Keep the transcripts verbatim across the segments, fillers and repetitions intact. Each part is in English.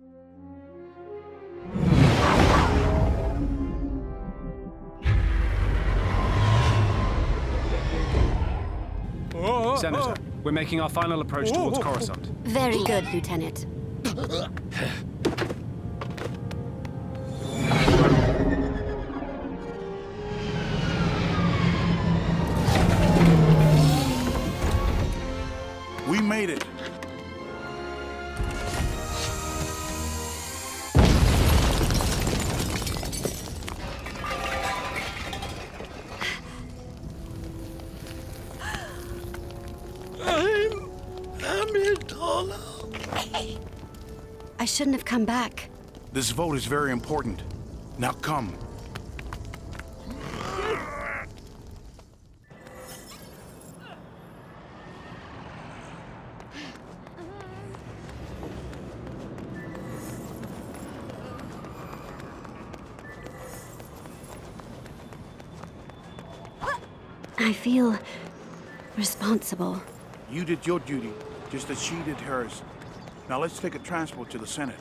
Senator, we're making our final approach towards Coruscant. Very good, Lieutenant. We made it. I shouldn't have come back. This vote is very important. Now come. I feel responsible. You did your duty, just as she did hers. Now let's take a transport to the Senate.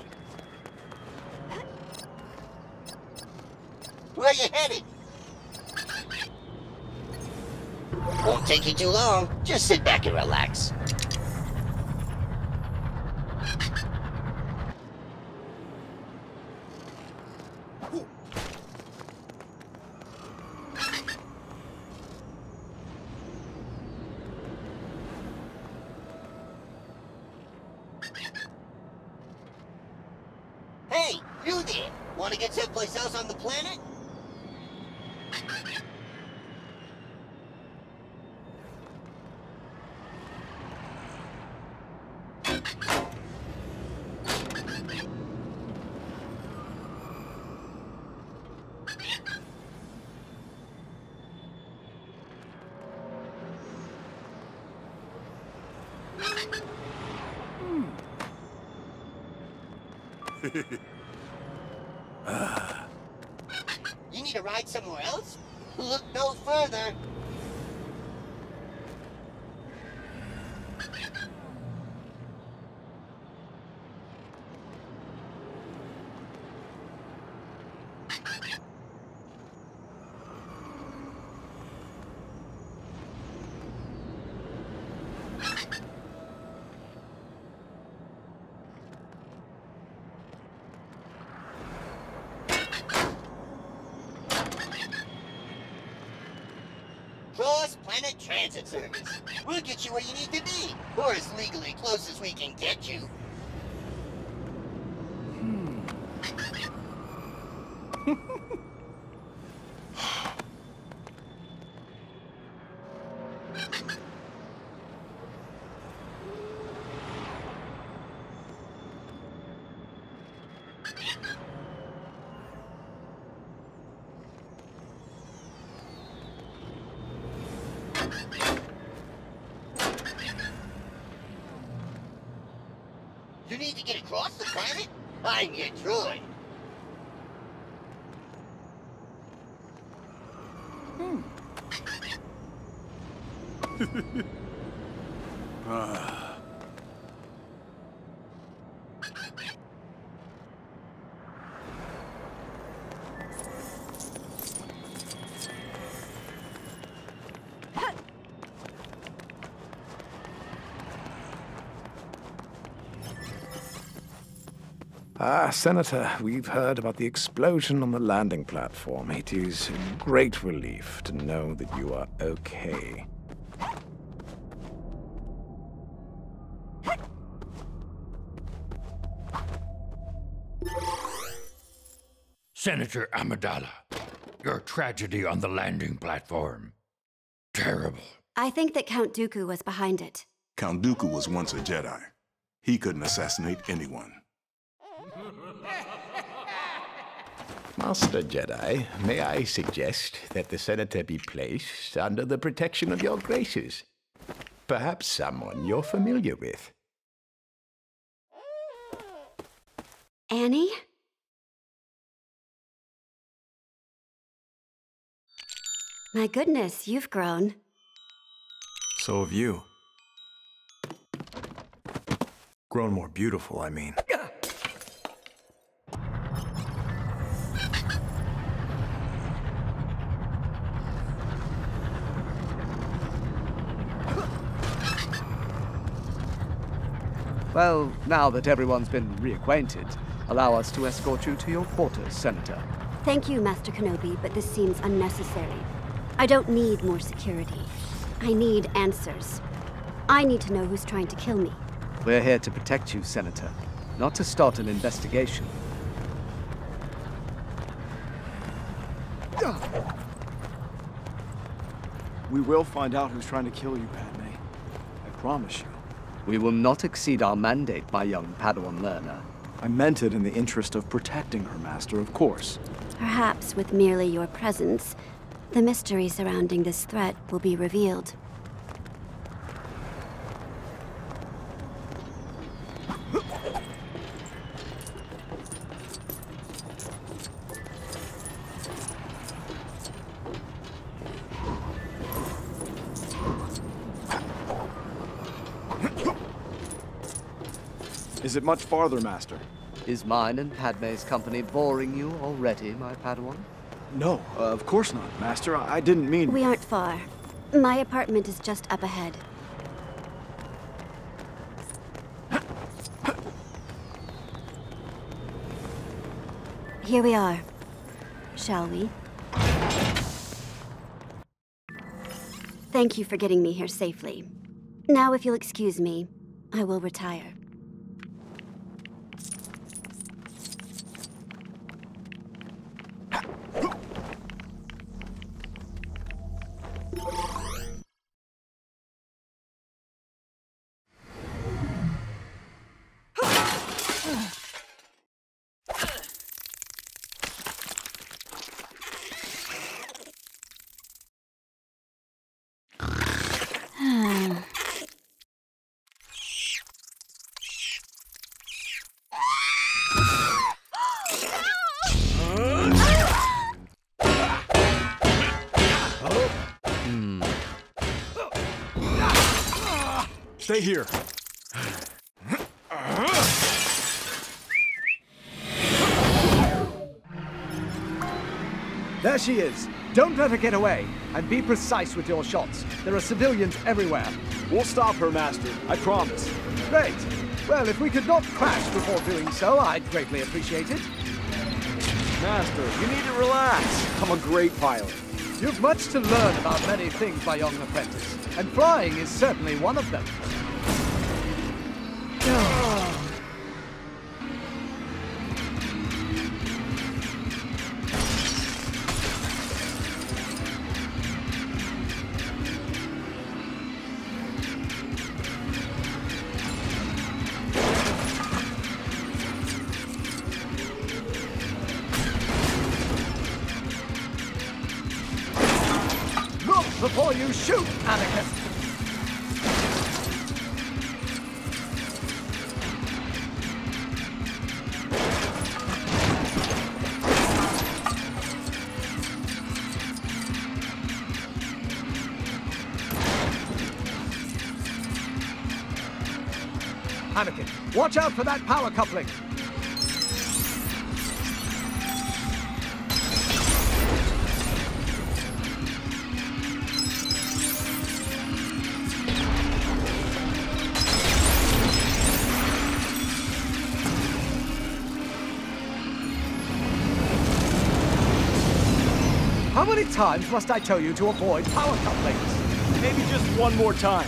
Where are you headed? Won't take you too long. Just sit back and relax. Hey, you there! Want to get someplace else on the planet? You need a ride somewhere else? Look no further. Cross-Planet Transit Service. We'll get you where you need to be, or as legally close as we can get you. You need to get across the planet? I'm your droid. Hmm. ah. Ah, Senator, we've heard about the explosion on the landing platform. It is a great relief to know that you are okay. Senator Amidala, your tragedy on the landing platform. Terrible. I think that Count Dooku was behind it. Count Dooku was once a Jedi. He couldn't assassinate anyone. Master Jedi, may I suggest that the Senator be placed under the protection of your graces? Perhaps someone you're familiar with. Annie? My goodness, you've grown. So have you. Grown more beautiful, I mean. Well, now that everyone's been reacquainted, allow us to escort you to your quarters, Senator. Thank you, Master Kenobi, but this seems unnecessary. I don't need more security. I need answers. I need to know who's trying to kill me. We're here to protect you, Senator, not to start an investigation. We will find out who's trying to kill you, Padme. I promise you. We will not exceed our mandate, my young Padawan learner. I meant it in the interest of protecting her, Master, of course. Perhaps with merely your presence, the mystery surrounding this threat will be revealed. Is it much farther, Master? Is mine and Padme's company boring you already, my Padawan? No, uh, of course not, Master. I, I didn't mean... We aren't far. My apartment is just up ahead. Here we are. Shall we? Thank you for getting me here safely. Now, if you'll excuse me, I will retire. Stay here. There she is. Don't let her get away. And be precise with your shots. There are civilians everywhere. We'll stop her, Master. I promise. Great. Well, if we could not crash before doing so, I'd greatly appreciate it. Master, you need to relax. I'm a great pilot. You've much to learn about many things, my young apprentice. And flying is certainly one of them. Look before you shoot, Anakin! Anakin, watch out for that power coupling! How many times must I tell you to avoid power couplings? Maybe just one more time.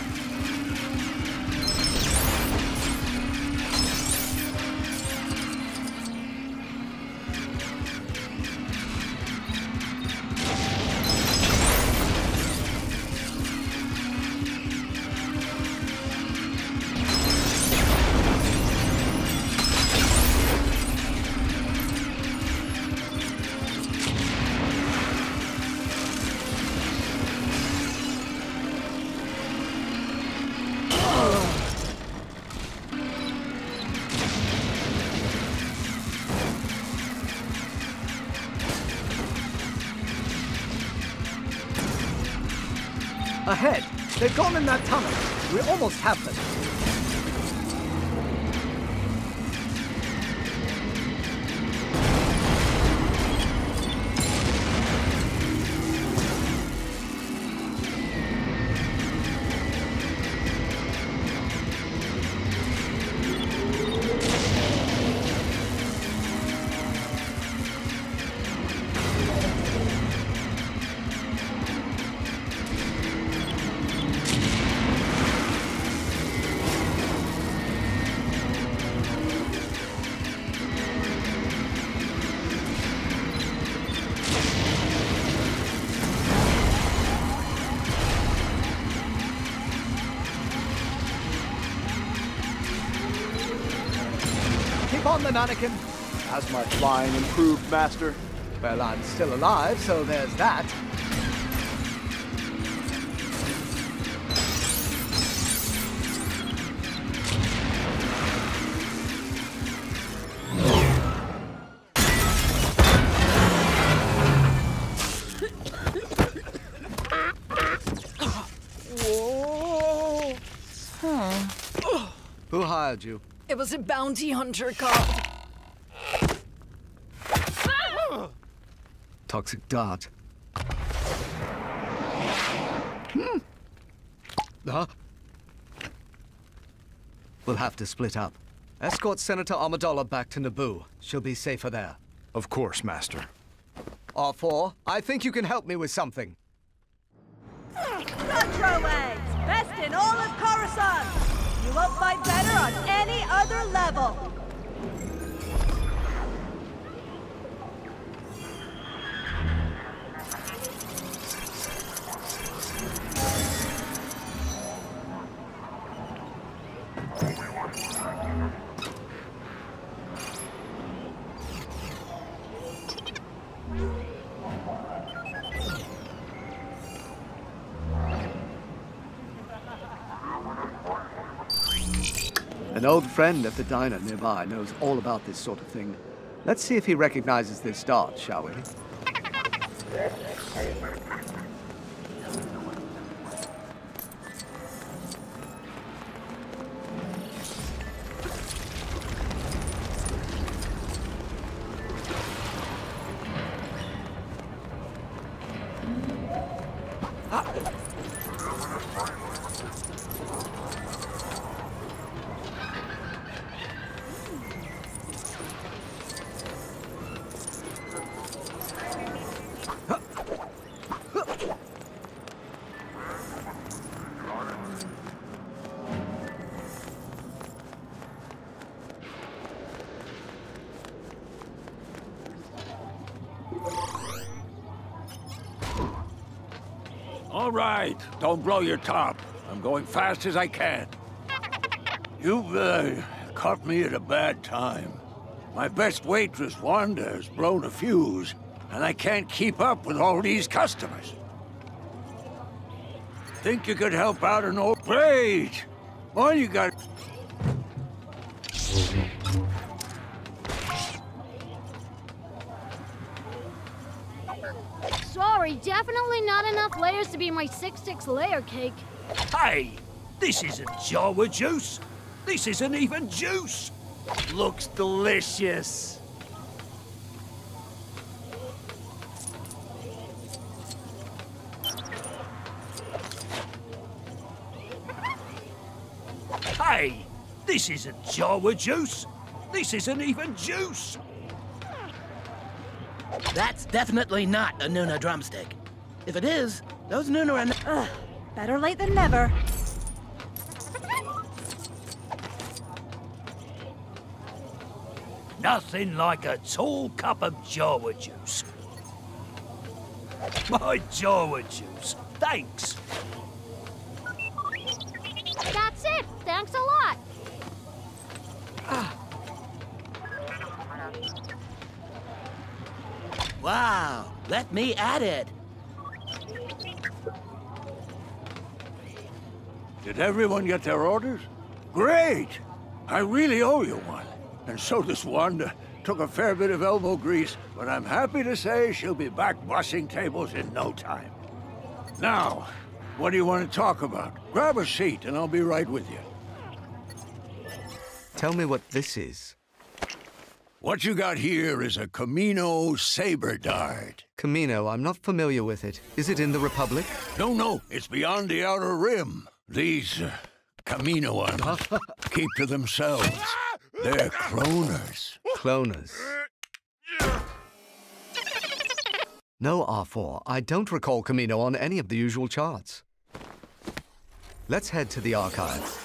Ahead! They've gone in that tunnel. We almost have them. on the mannequin. Has my flying improved, Master? Well, I'm still alive, so there's that. Who hired you? It was a bounty hunter cop. Toxic dart. Hmm. Huh? We'll have to split up. Escort Senator Amidala back to Naboo. She'll be safer there. Of course, Master. R four, I think you can help me with something. Controways! Best in all of Coruscant! You won't fight better on any other level! An old friend at the diner nearby knows all about this sort of thing. Let's see if he recognizes this dart, shall we? All right, don't blow your top. I'm going fast as I can. You've uh, caught me at a bad time. My best waitress, Wanda, has blown a fuse, and I can't keep up with all these customers. Think you could help out an old... Great! All you got... Sorry, definitely not enough layers to be my six six layer cake. Hey, this isn't Jawa juice. This isn't even juice. Looks delicious. Hey, this isn't Jawa juice. This isn't even juice. That's definitely not a Nuna drumstick. If it is, those Nuna are... Ugh, better late than never. Nothing like a tall cup of Jawa juice. My Jawa juice. Thanks. That's it. Thanks a lot. Wow, let me at it. Did everyone get their orders? Great! I really owe you one. And so does Wanda. Took a fair bit of elbow grease, but I'm happy to say she'll be back bussing tables in no time. Now, what do you want to talk about? Grab a seat and I'll be right with you. Tell me what this is. What you got here is a Kamino saber dart. Kamino, I'm not familiar with it. Is it in the Republic? No, no, it's beyond the Outer Rim. These uh, Kaminoans keep to themselves. They're cloners. Cloners. No, R four. I don't recall Kamino on any of the usual charts. Let's head to the archives.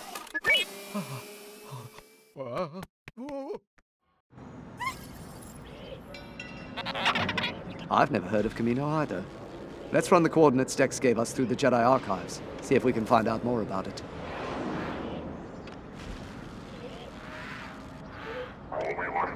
I've never heard of Kamino either. Let's run the coordinates Dex gave us through the Jedi archives. See if we can find out more about it. Obi-Wan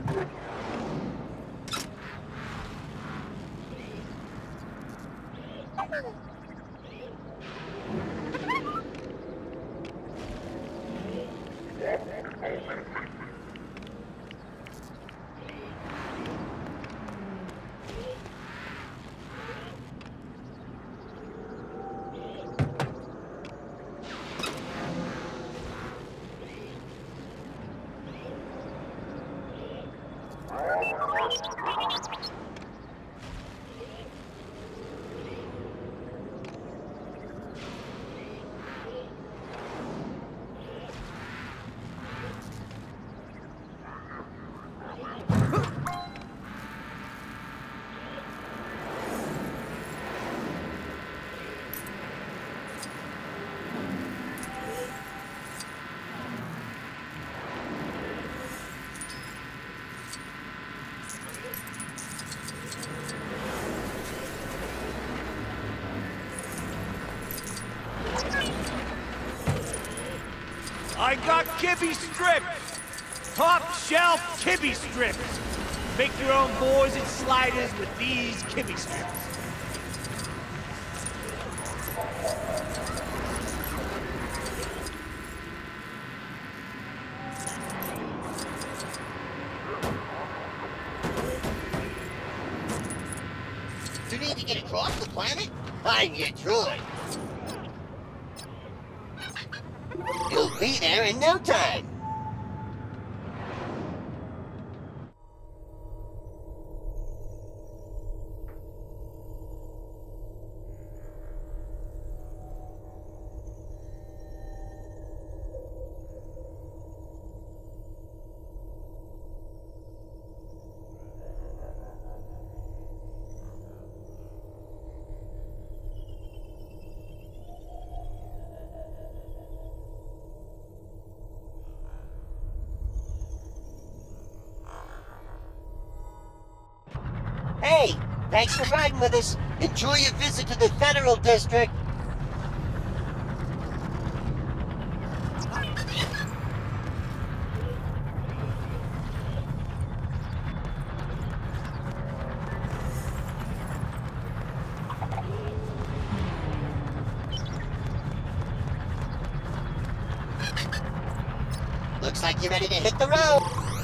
I got kibby strips! Top shelf kibby strips! Make your own boards and sliders with these kibby strips. You need to get across the planet? I'm your droid. You'll be there in no time. Hey, thanks for riding with us. Enjoy your visit to the Federal District. Looks like you're ready to hit the road.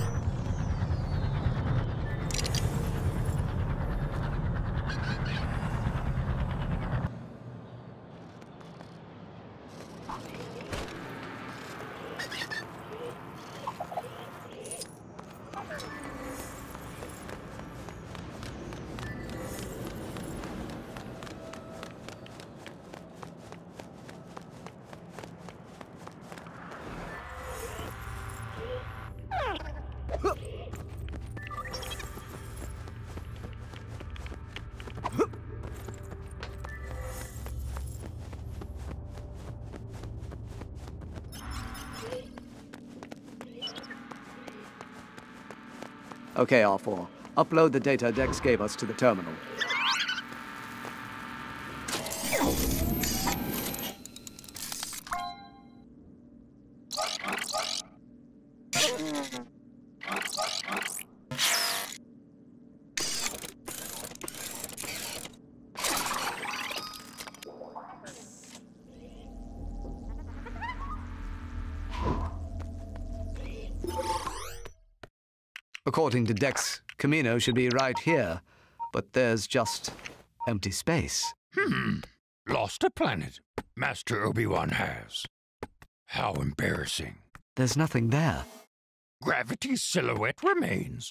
Okay, R four. Upload the data Dex gave us to the terminal. According to Dex, Kamino should be right here, but there's just empty space. Hmm. Lost a planet. Master Obi-Wan has. How embarrassing. There's nothing there. Gravity's silhouette remains.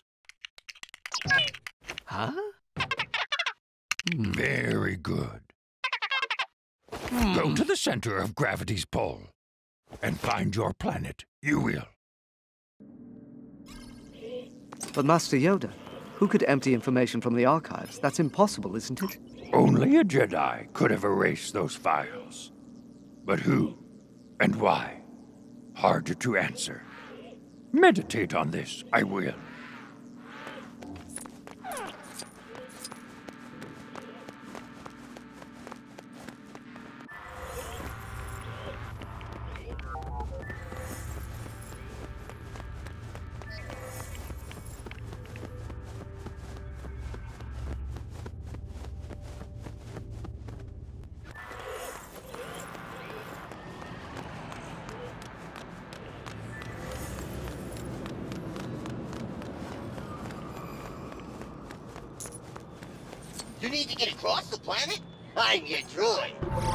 Huh? Hmm. Very good. Hmm. Go to the center of gravity's pull and find your planet. You will. But Master Yoda, who could empty information from the archives? That's impossible, isn't it? Only a Jedi could have erased those files. But who and why? Harder to answer. Meditate on this, I will. You need to get across the planet? I'm your droid.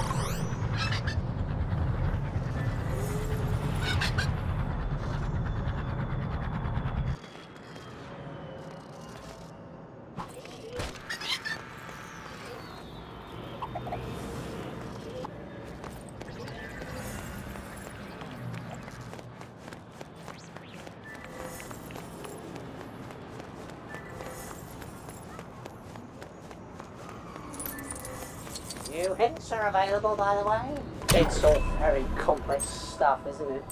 New hints are available, by the way. It's all very complex stuff, isn't it?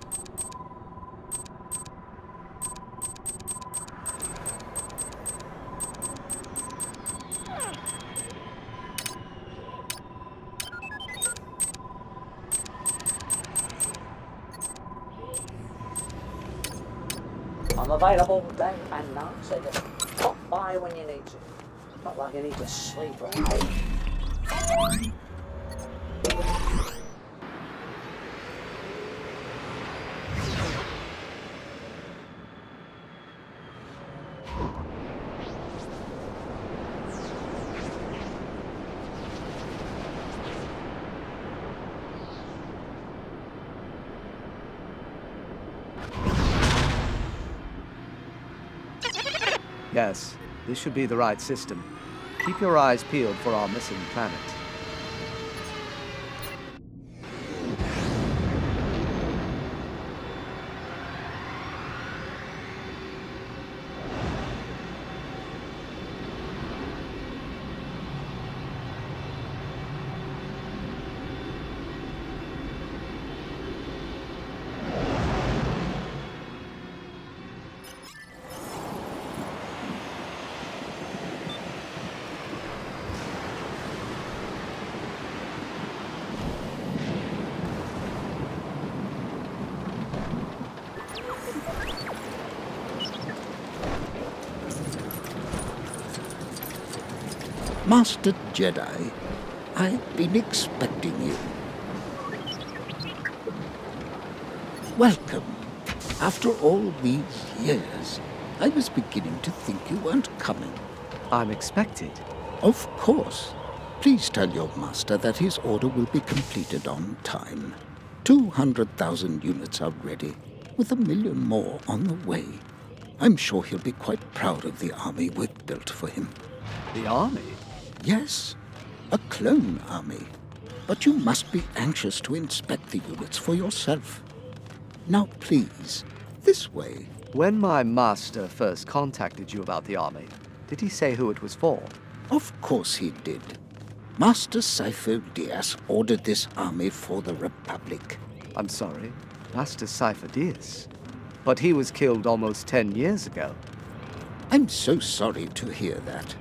I'm available day and night, so just pop by when you need to. Not like you need to sleep or anything. Yes, this should be the right system. Keep your eyes peeled for our missing planet. Master Jedi, I've been expecting you. Welcome. After all these years, I was beginning to think you weren't coming. I'm expected. Of course. Please tell your master that his order will be completed on time. Two hundred thousand units are ready, with a million more on the way. I'm sure he'll be quite proud of the army we've built for him. The army? Yes, a clone army. But you must be anxious to inspect the units for yourself. Now please, this way. When my master first contacted you about the army, did he say who it was for? Of course he did. Master Sifo Dyas ordered this army for the Republic. I'm sorry, Master Sifo Dyas? But he was killed almost ten years ago. I'm so sorry to hear that.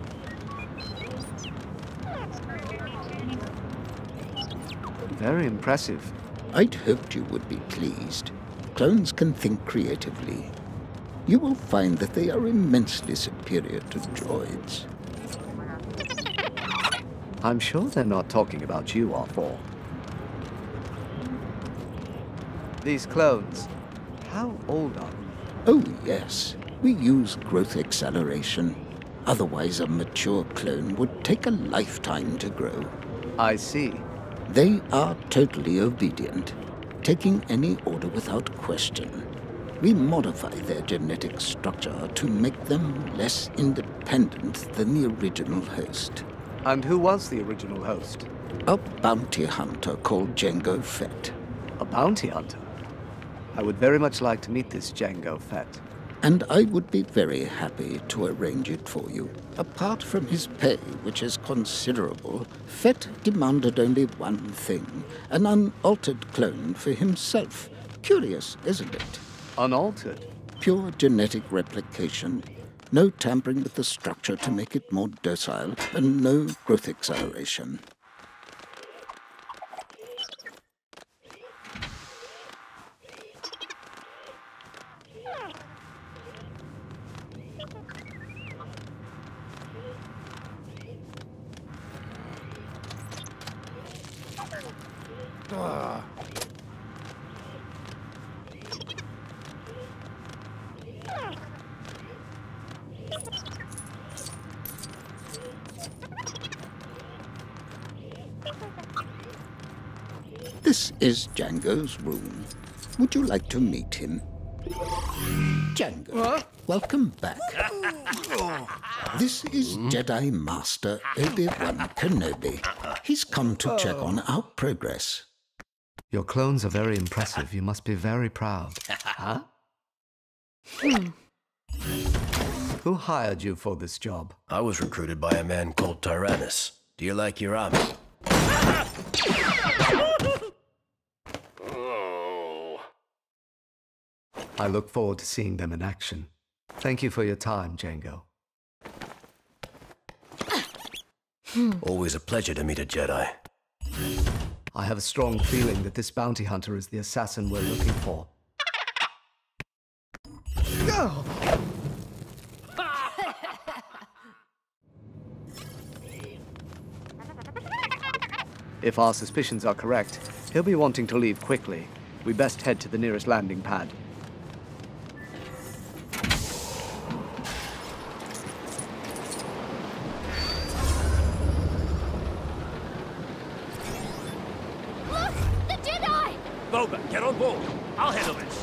Very impressive. I'd hoped you would be pleased. Clones can think creatively. You will find that they are immensely superior to droids. I'm sure they're not talking about you, R four. These clones, how old are they? Oh, yes. We use growth acceleration. Otherwise, a mature clone would take a lifetime to grow. I see. They are totally obedient, taking any order without question. We modify their genetic structure to make them less independent than the original host. And who was the original host? A bounty hunter called Jango Fett. A bounty hunter? I would very much like to meet this Jango Fett. And I would be very happy to arrange it for you. Apart from his pay, which is considerable, Fett demanded only one thing, an unaltered clone for himself. Curious, isn't it? Unaltered? Pure genetic replication. No tampering with the structure to make it more docile, and no growth acceleration. Ah. This is Django's room. Would you like to meet him? Django, what? Welcome back. This is Jedi Master Obi-Wan Kenobi. He's come to check on our progress. Your clones are very impressive. You must be very proud. Huh? Who hired you for this job? I was recruited by a man called Tyrannus. Do you like your army? I look forward to seeing them in action. Thank you for your time, Django. Always a pleasure to meet a Jedi. I have a strong feeling that this bounty hunter is the assassin we're looking for. Go! If our suspicions are correct, he'll be wanting to leave quickly. We best head to the nearest landing pad. Look! The Jedi! Boba, get on board. I'll handle this.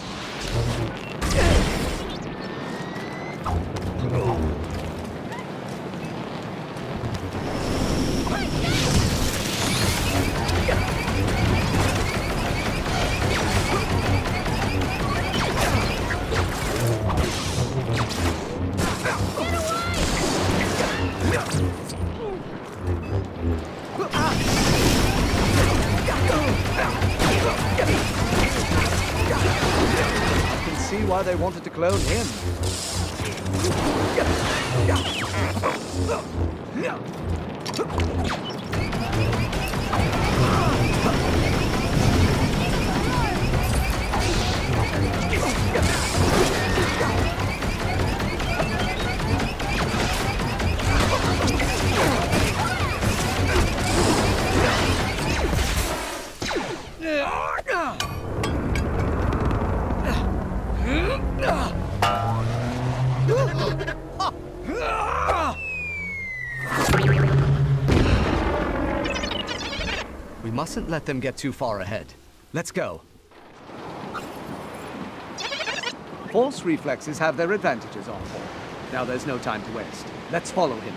I can see why they wanted to clone him. We mustn't let them get too far ahead. Let's go. Force reflexes have their advantages on board. Now there's no time to waste. Let's follow him.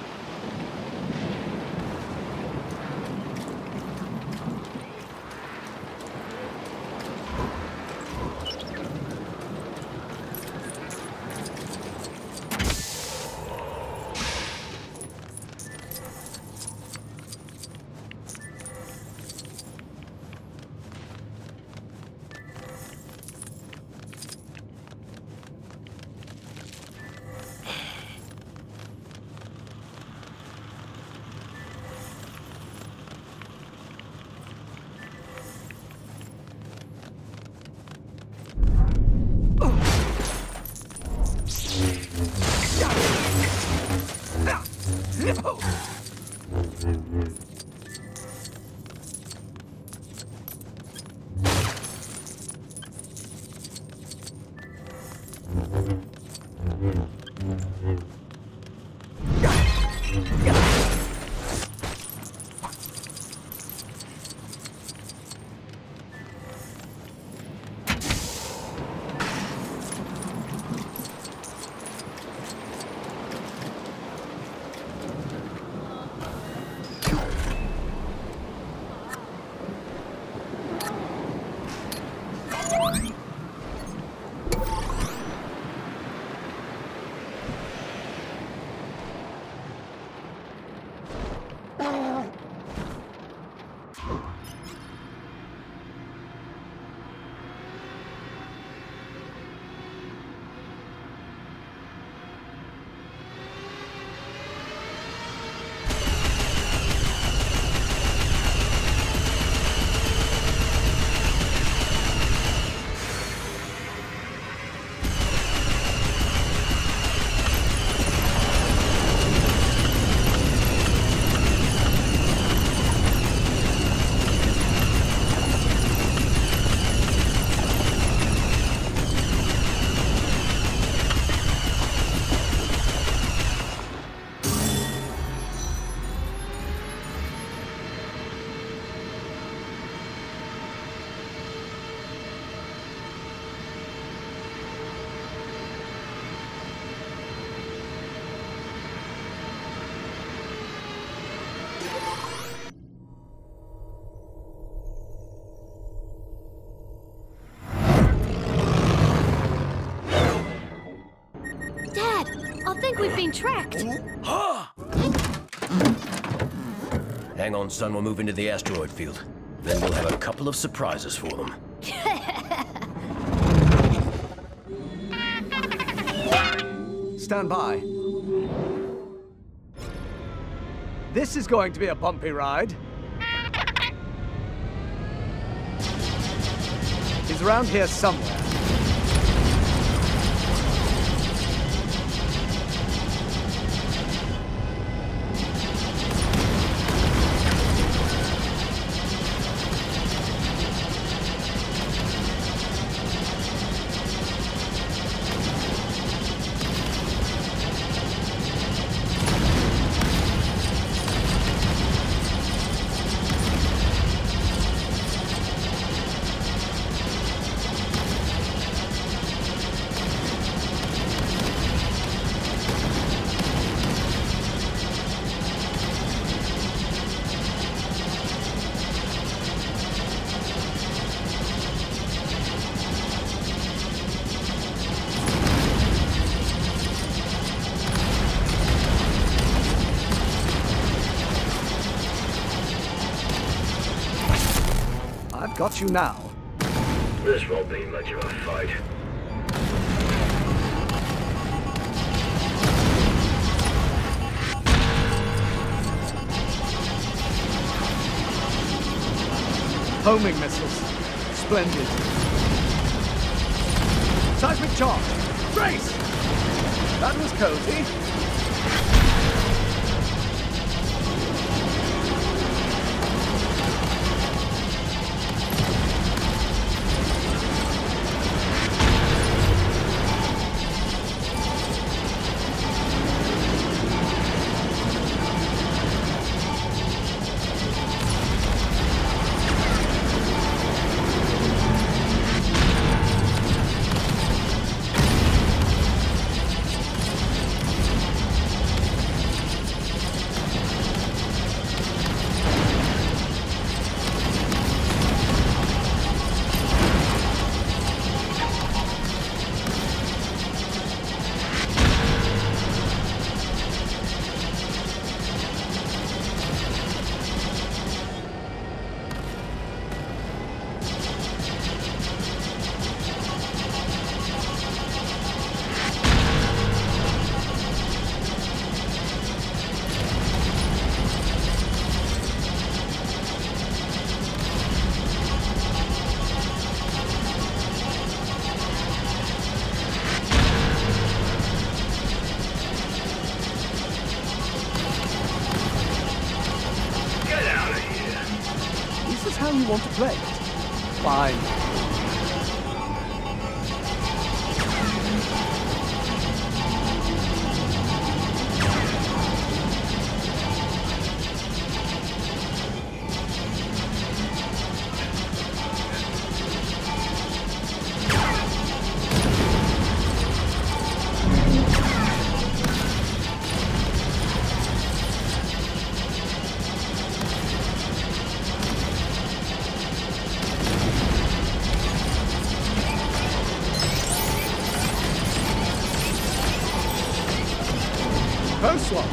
we've been tracked. Hang on, son. We'll move into the asteroid field. Then we'll have a couple of surprises for them. Stand by. This is going to be a bumpy ride. He's around here somewhere. Got you now. This won't be much of a fight. Homing missiles. Splendid. Seismic charge. Brace! That was cozy. How you want to play it? Fine. Coastline.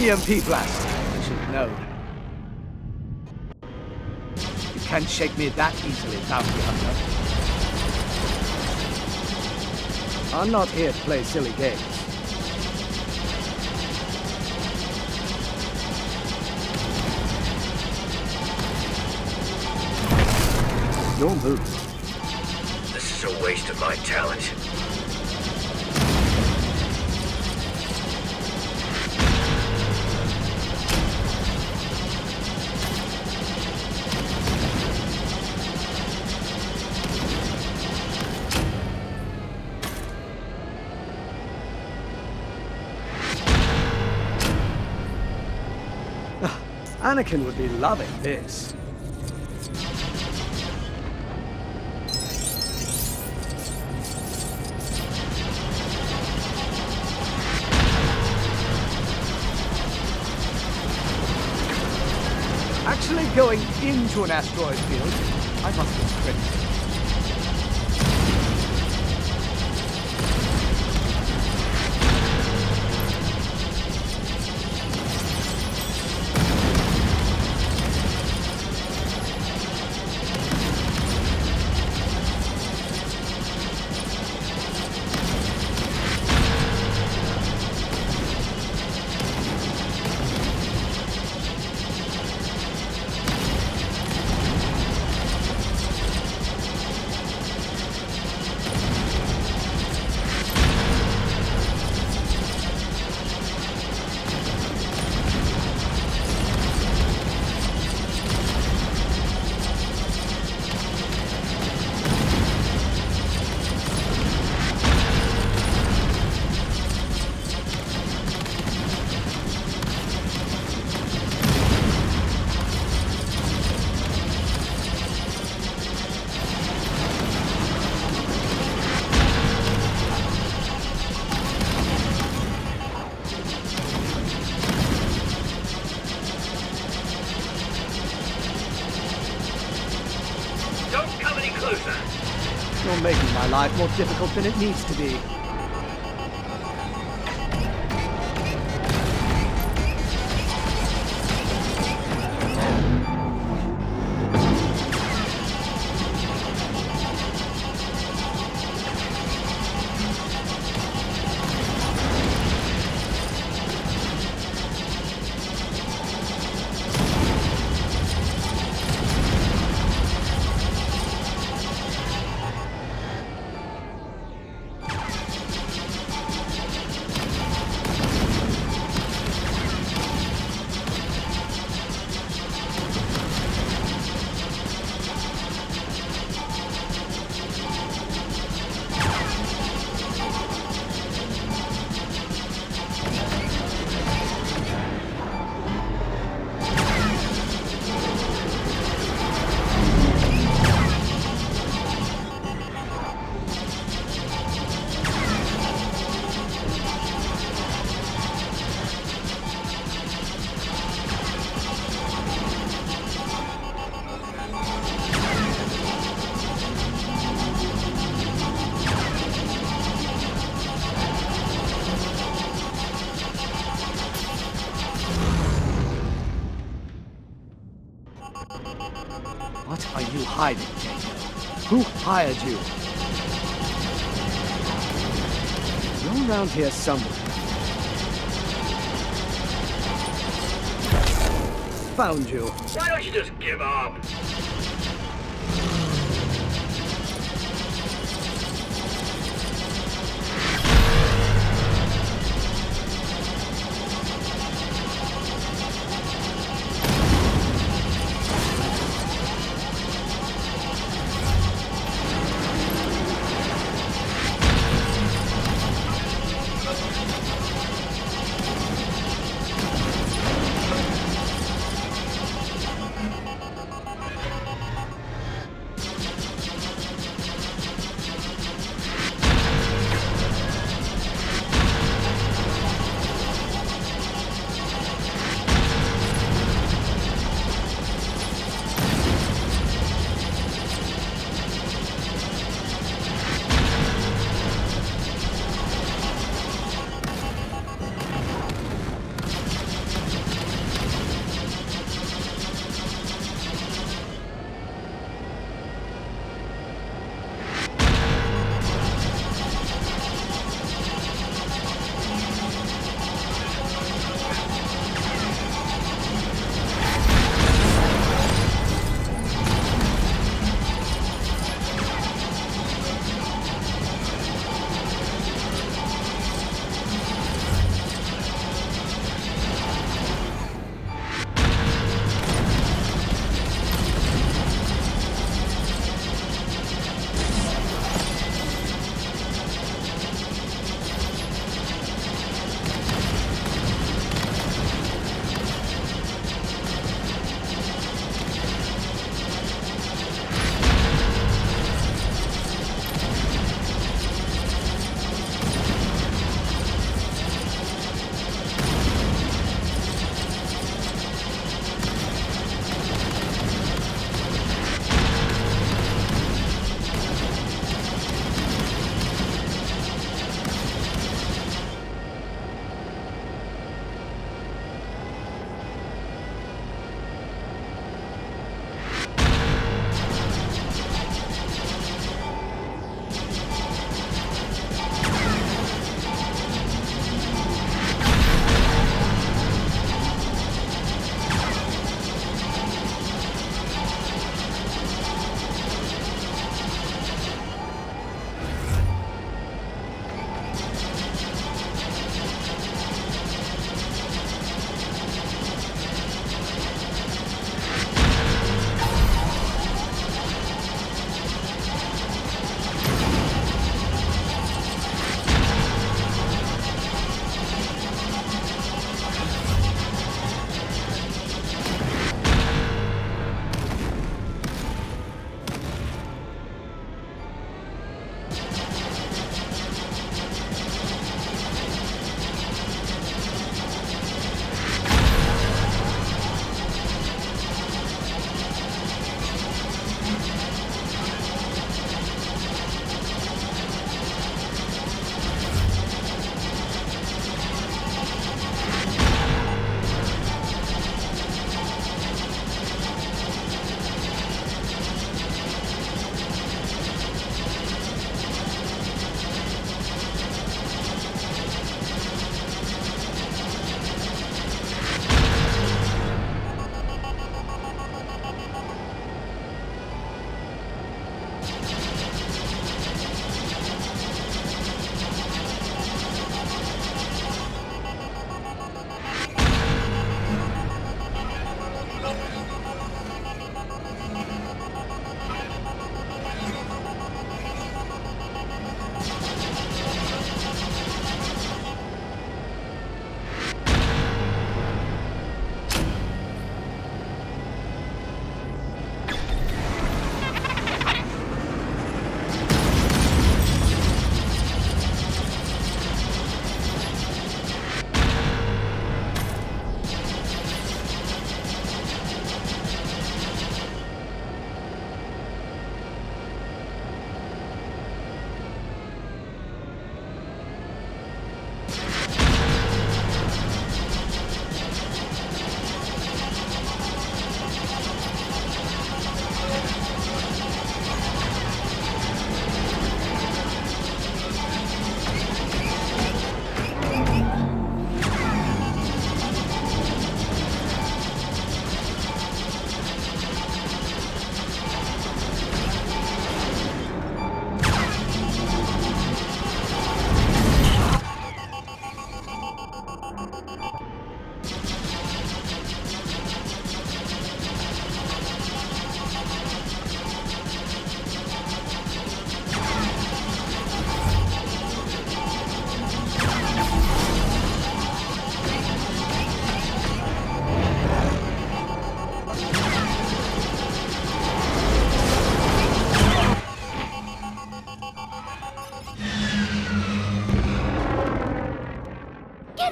E M P blast. I should have known. You can't shake me that easily, bounty hunter. I'm not here to play silly games. Your move. This is a waste of my talent. Anakin would be loving this. Actually going into an asteroid field, I must be strict. You're making my life more difficult than it needs to be. What are you hiding, Jango? Who hired you? You're around here somewhere. Found you. Why don't you just give up?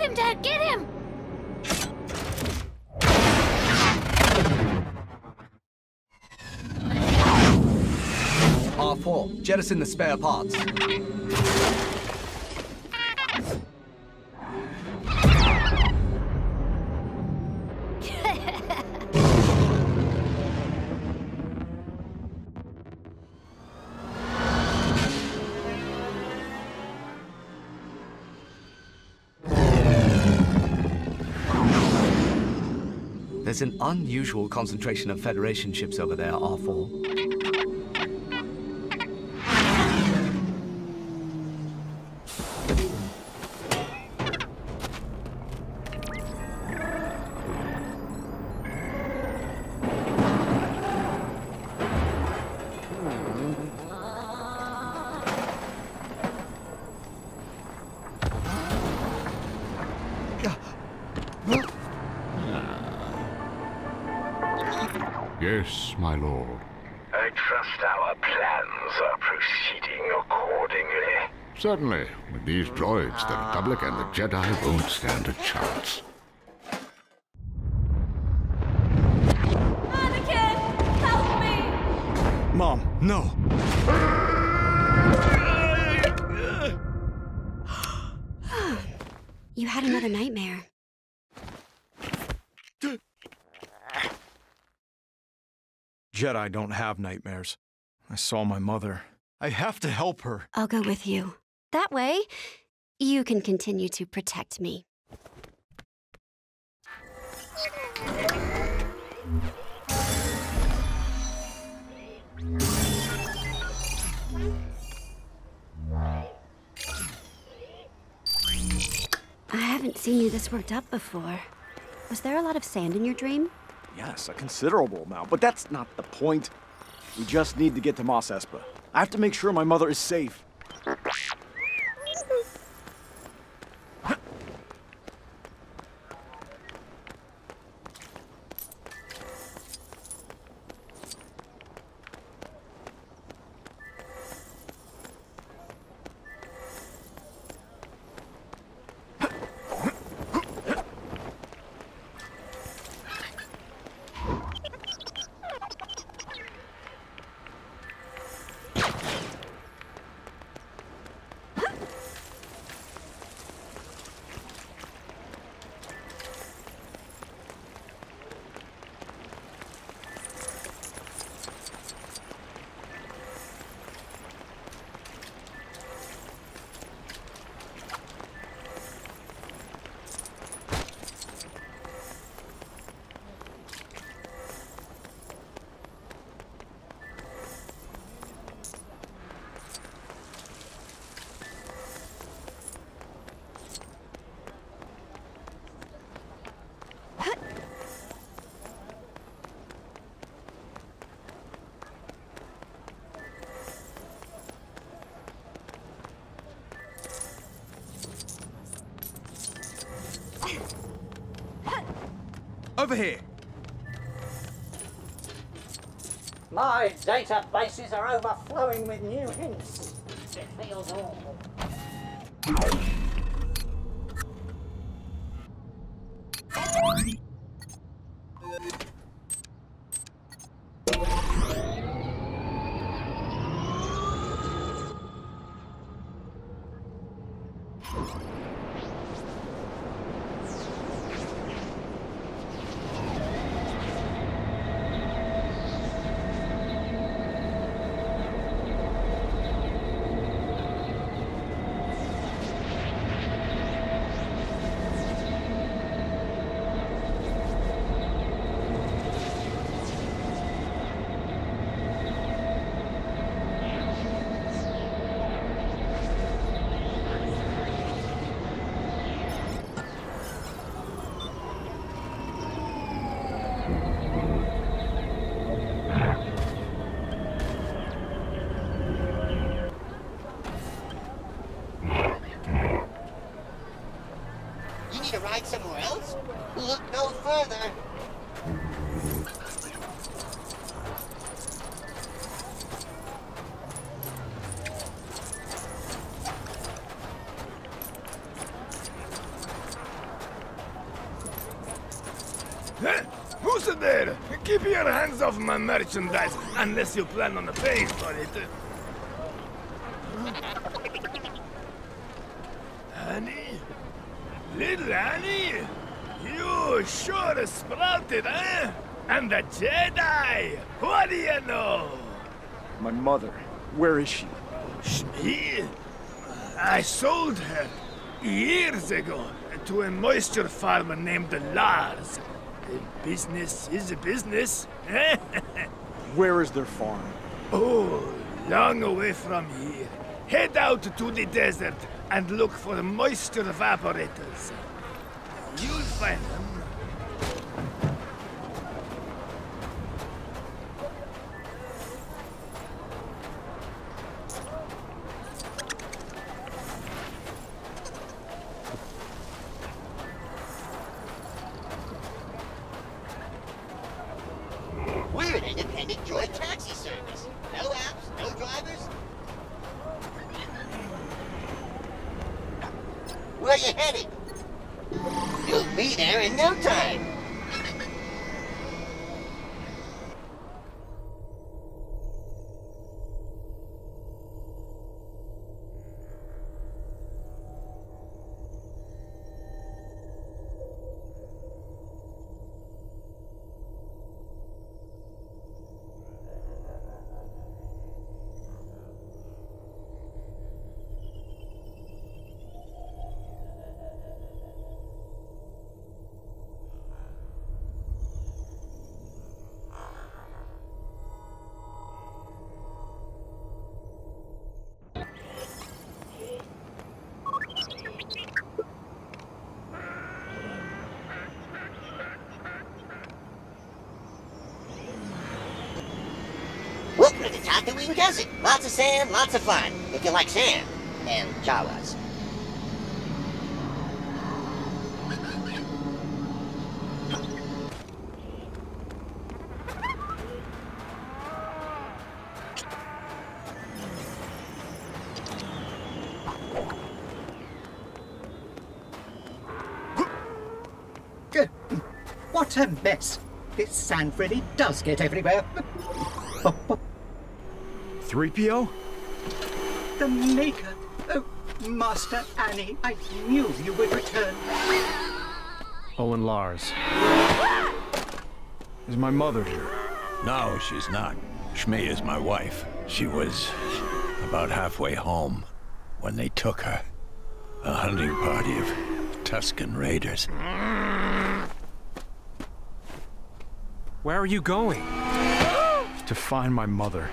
him, Dad! Get him! R four, jettison the spare parts. There's an unusual concentration of Federation ships over there, R four. Yes, my lord. I trust our plans are proceeding accordingly. Certainly. With these droids, the Republic and the Jedi won't stand a chance. Anakin! Help me! Mom, no! You had another nightmare. Jedi don't have nightmares. I saw my mother. I have to help her. I'll go with you. That way, you can continue to protect me. I haven't seen you this worked up before. Was there a lot of sand in your dream? Yes, a considerable amount, but that's not the point. We just need to get to Mos Espa. I have to make sure my mother is safe. Over here! My databases are overflowing with new hints. It feels awful. To ride somewhere else? Look no further. Who's there? Keep your hands off my merchandise, unless you plan on paying for it. Annie? Little Annie? You sure sprouted, eh? And the Jedi! What do you know? My mother. Where is she? Me? I sold her years ago to a moisture farmer named Lars. Business is a business. Where is their farm? Oh, long away from here. Head out to the desert and look for moisture evaporators. You'll find them. We're an independent joint taxi service. No apps, no drivers. Where you headed? You'll be there in no time. Look for the Tatooine Desert. Lots of sand, lots of fun. If you like sand. And Jawas. What a mess. This sand really does get everywhere. three P O? The Maker. Oh, Master Annie, I knew you would return. Owen Lars. Is my mother here? No, she's not. Shmi is my wife. She was about halfway home when they took her. A hunting party of Tusken Raiders. Where are you going? To find my mother.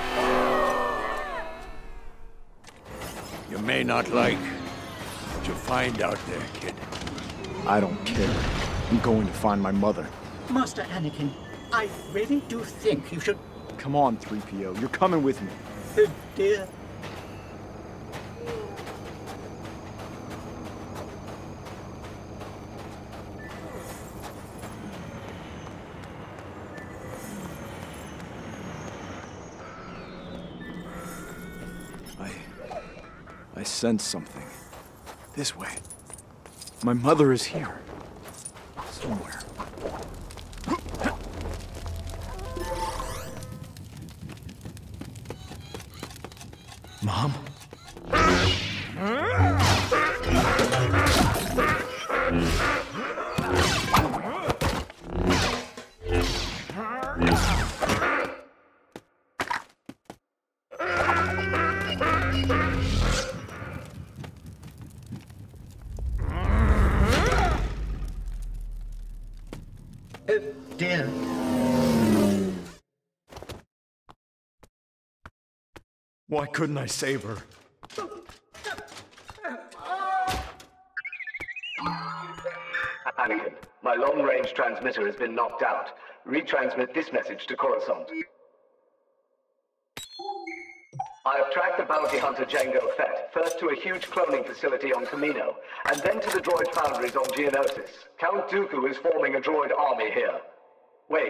You may not like what you find out there, kid. I don't care. I'm going to find my mother. Master Anakin, I really do think you should... Come on, three P O. You're coming with me. Oh, dear. I sense something. This way. My mother is here. Somewhere. Mom? Dear. Why couldn't I save her? Anakin, my long-range transmitter has been knocked out. Retransmit this message to Coruscant. I have tracked the bounty hunter Jango Fett, first to a huge cloning facility on Kamino, and then to the droid foundries on Geonosis. Count Dooku is forming a droid army here. Wait.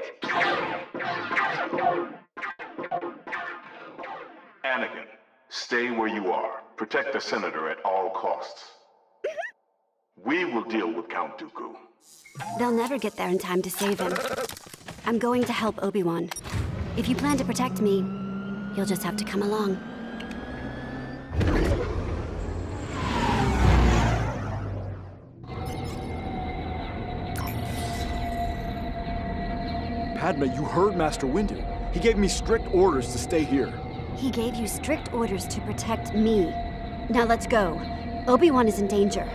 Anakin, stay where you are. Protect the Senator at all costs. We will deal with Count Dooku. They'll never get there in time to save him. I'm going to help Obi-Wan. If you plan to protect me, you'll just have to come along. Padme, you heard Master Windu. He gave me strict orders to stay here. He gave you strict orders to protect me. Now let's go. Obi-Wan is in danger.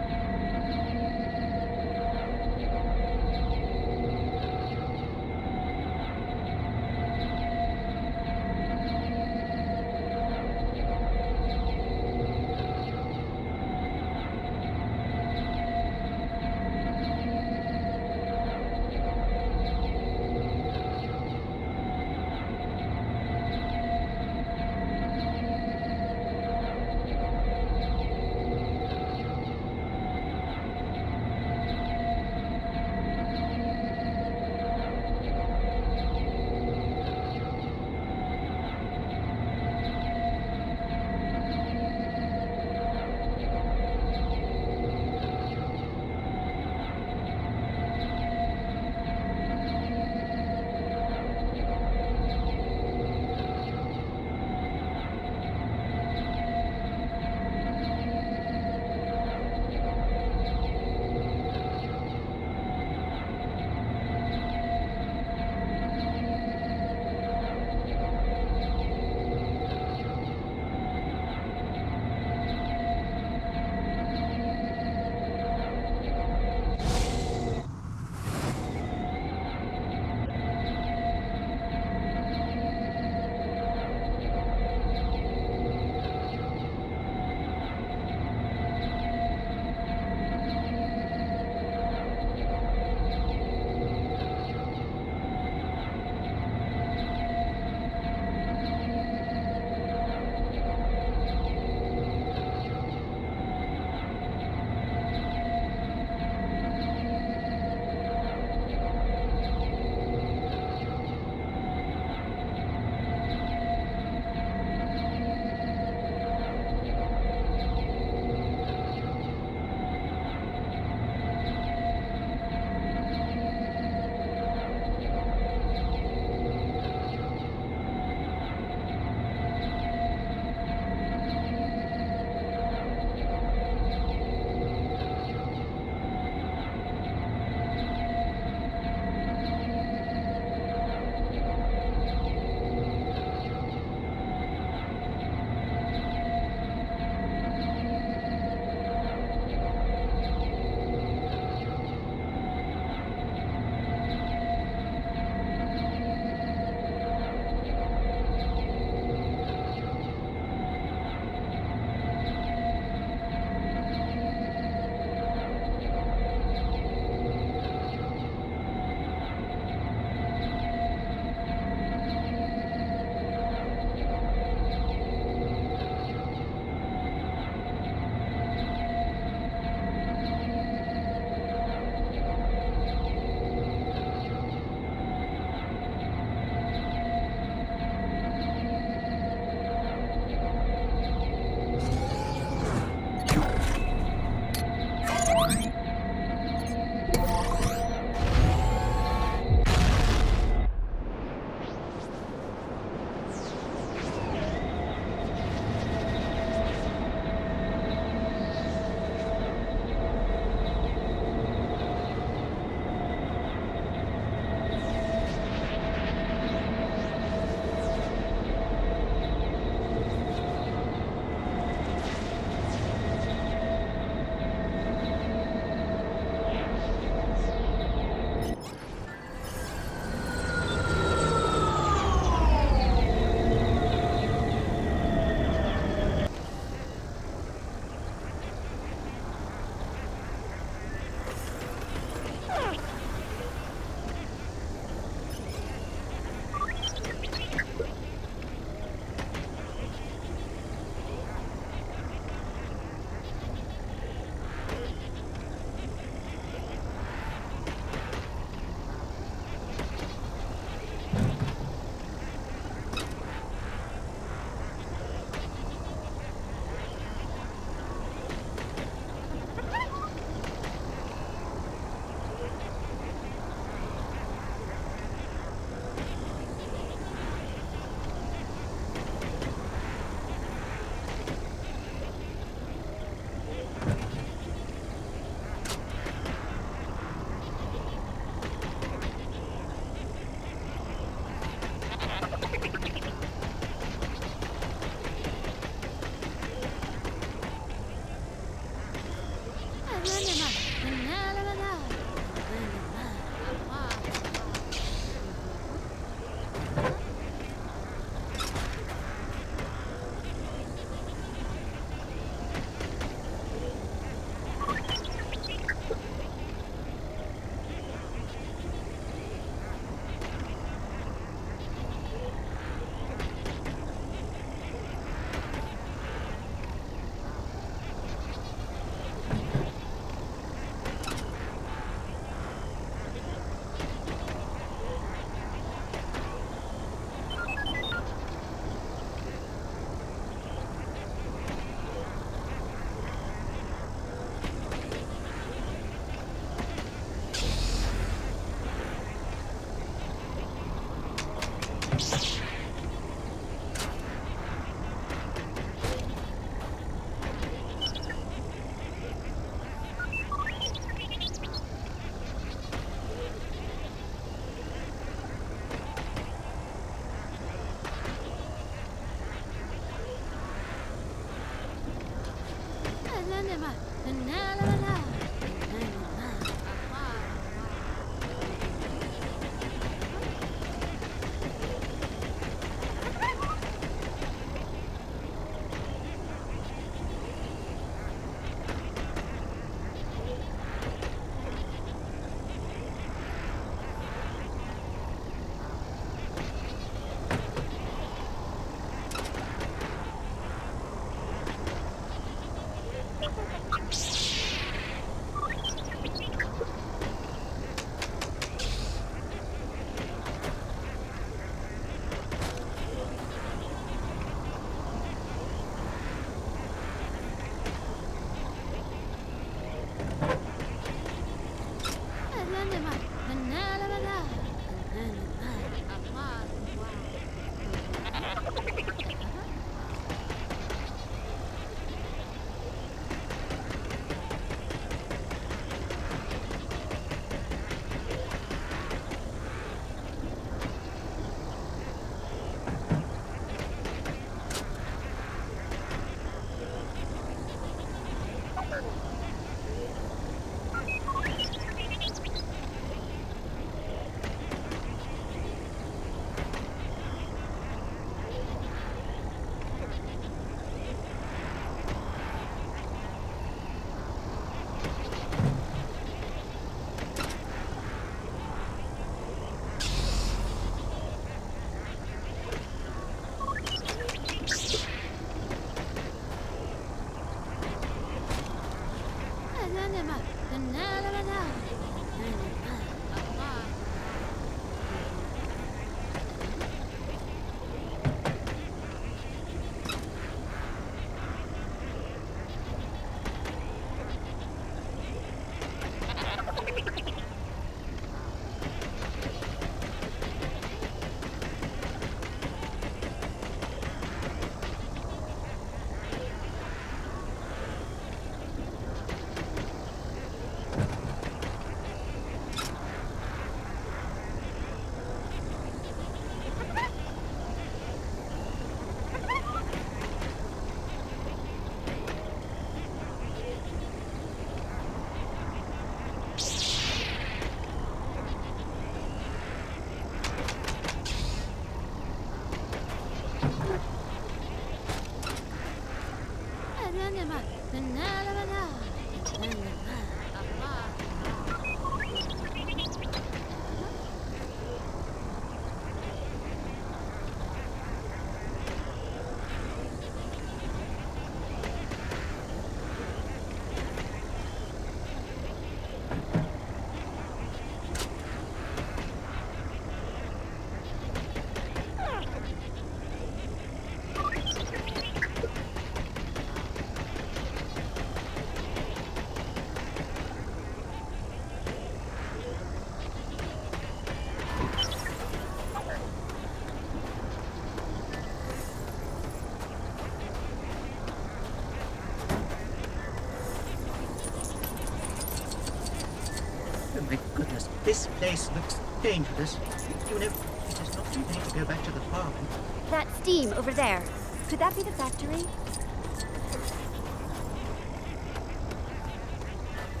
My goodness, this place looks dangerous. You know, it is not too late to go back to the farm. That steam over there. Could that be the factory?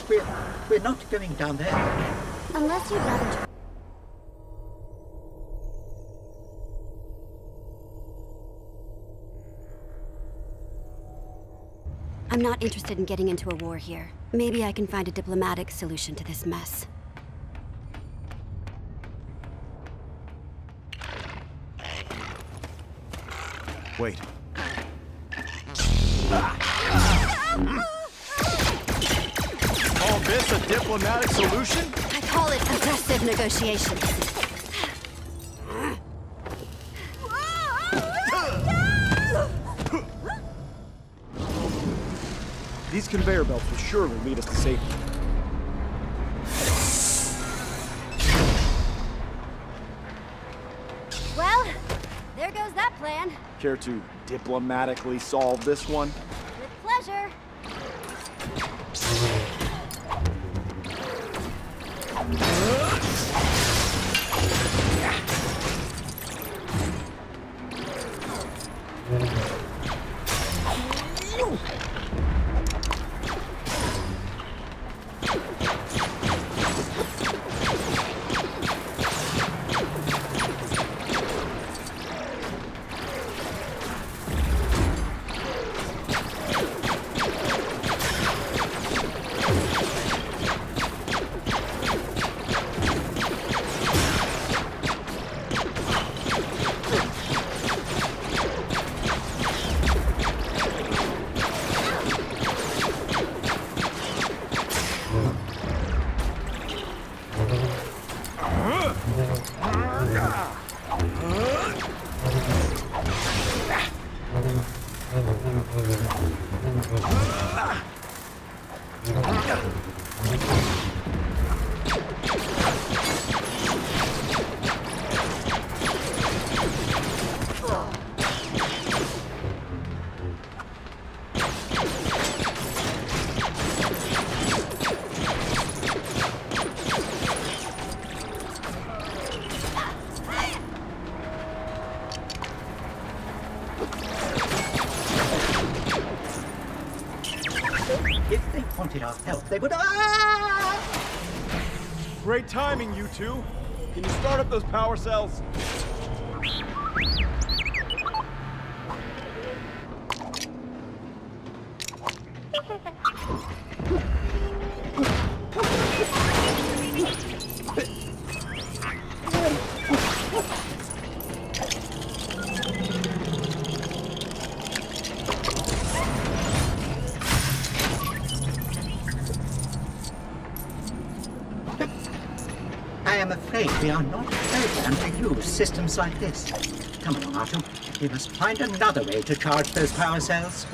We're, we're not going down there. Unless you'd rather... I'm not interested in getting into a war here. Maybe I can find a diplomatic solution to this mess. Wait. Call this a diplomatic solution? I call it aggressive negotiations. These conveyor belts will surely lead us to safety. Well, there goes that plan. Care to diplomatically solve this one? With pleasure. If they wanted our help, they would... Ah! Great timing, you two. Can you start up those power cells? I am afraid we are not programmed to use systems like this. Come along, Artu. We must find another way to charge those power cells.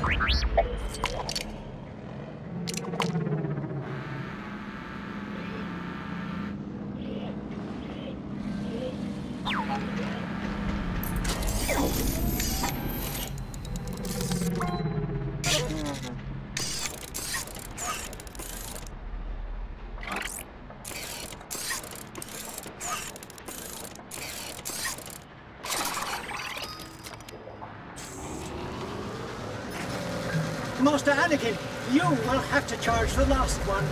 Master Anakin, you will have to charge the last one.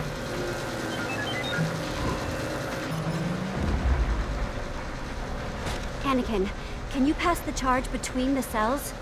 Anakin, can you pass the charge between the cells?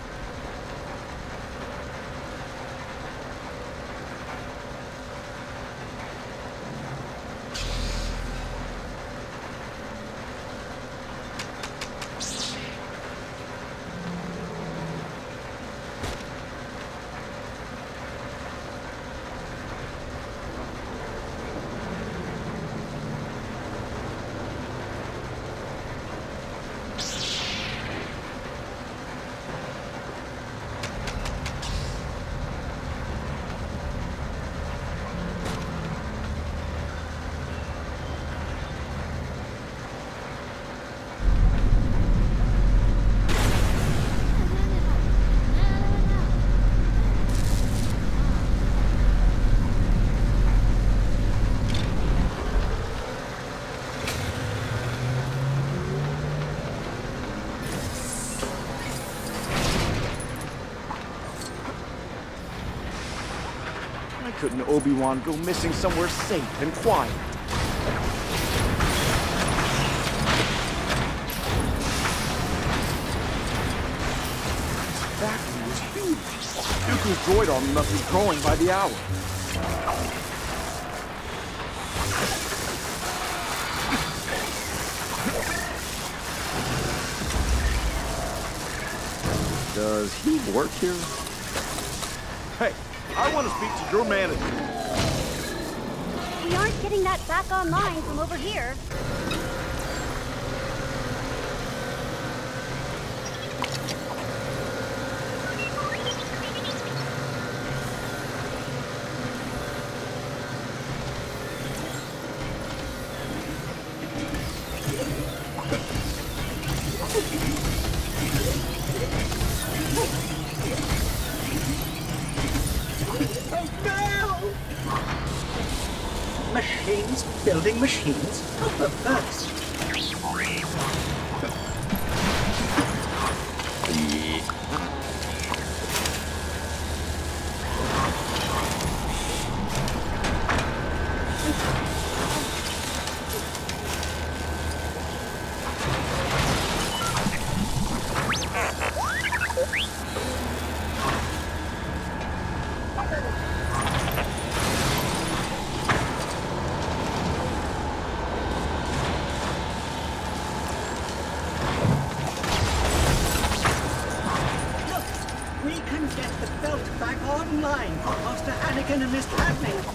couldn't Obi-Wan go missing somewhere safe and quiet? This factory was huge. Dooku's droid army must be growing by the hour. Does he work here? Hey, I want to speak to your manager. We aren't getting that back online from over here. Machines building machines? How perverse. Online for Master Anakin and Miss Padme.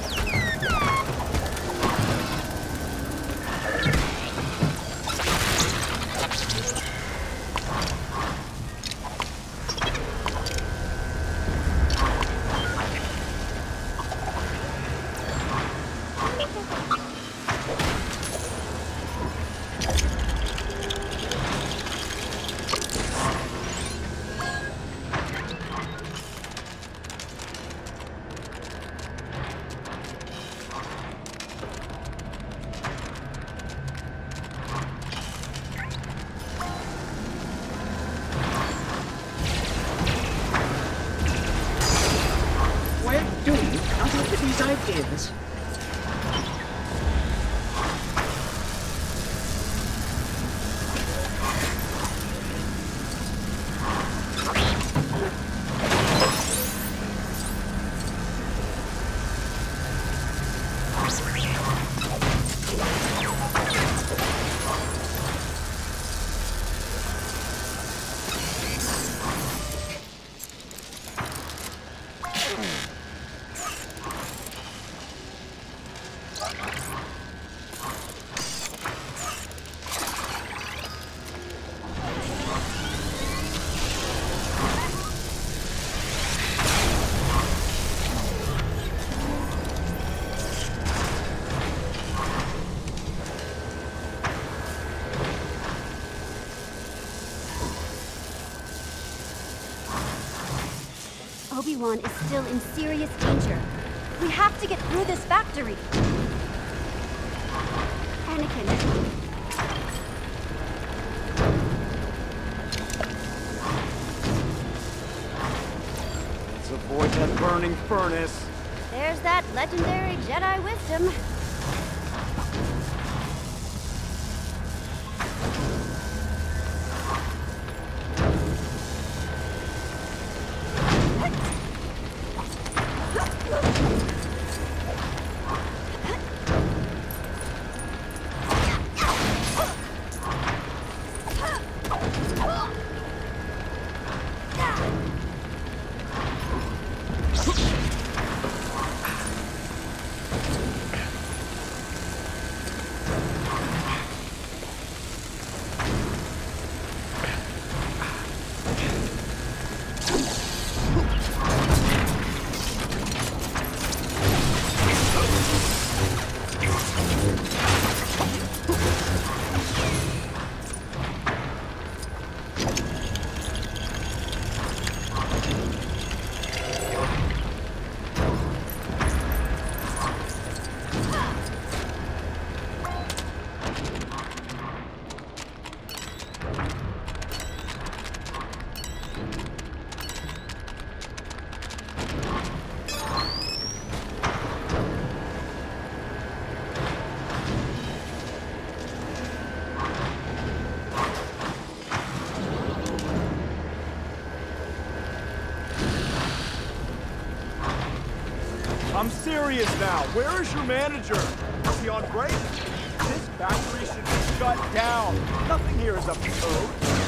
Ideas. Obi-Wan is still in serious danger. We have to get through this factory. Anakin. Let's avoid that burning furnace. There's that legendary Jedi wisdom. I'm serious now. Where is your manager? Is he on break? This factory should be shut down. Nothing here is up to code.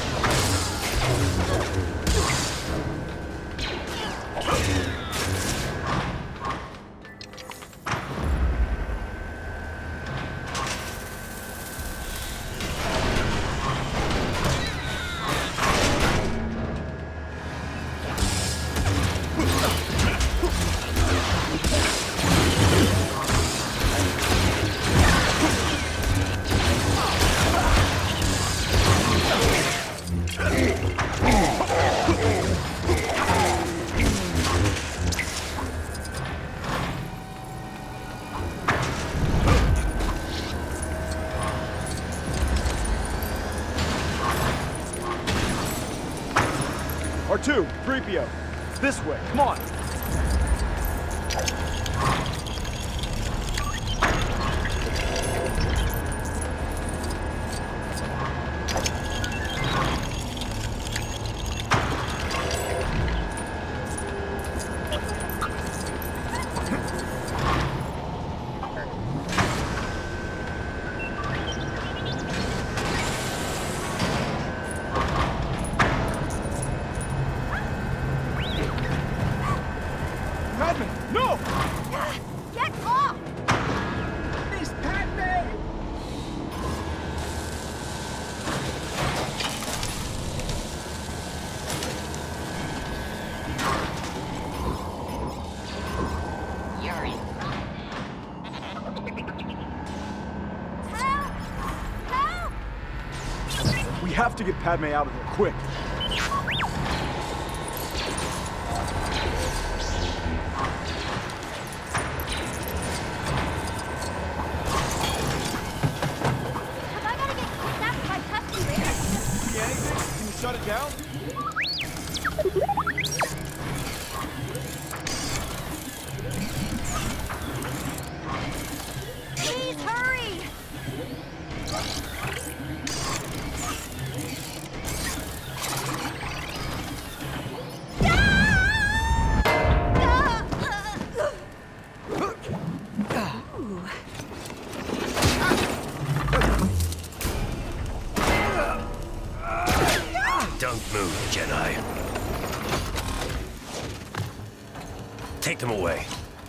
R two, three P O. This way, come on. No! Get off! Miss Padme! Yuri. Help! Help! We have to get Padme out of here, quick. Shut it down? Please hurry! Don't move, Jedi. Take them away.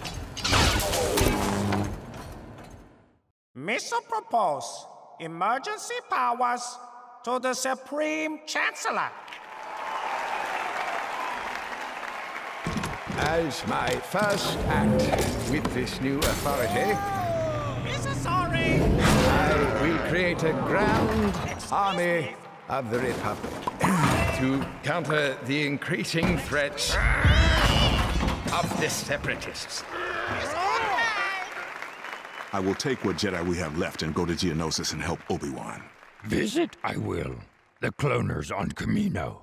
Mission propose emergency powers to the Supreme Chancellor. As my first act with this new authority, Mister Sorry! I will create a grand army of the Republic to counter the increasing threats of the Separatists. I will take what Jedi we have left and go to Geonosis and help Obi-Wan. Visit I will. The cloners on Kamino.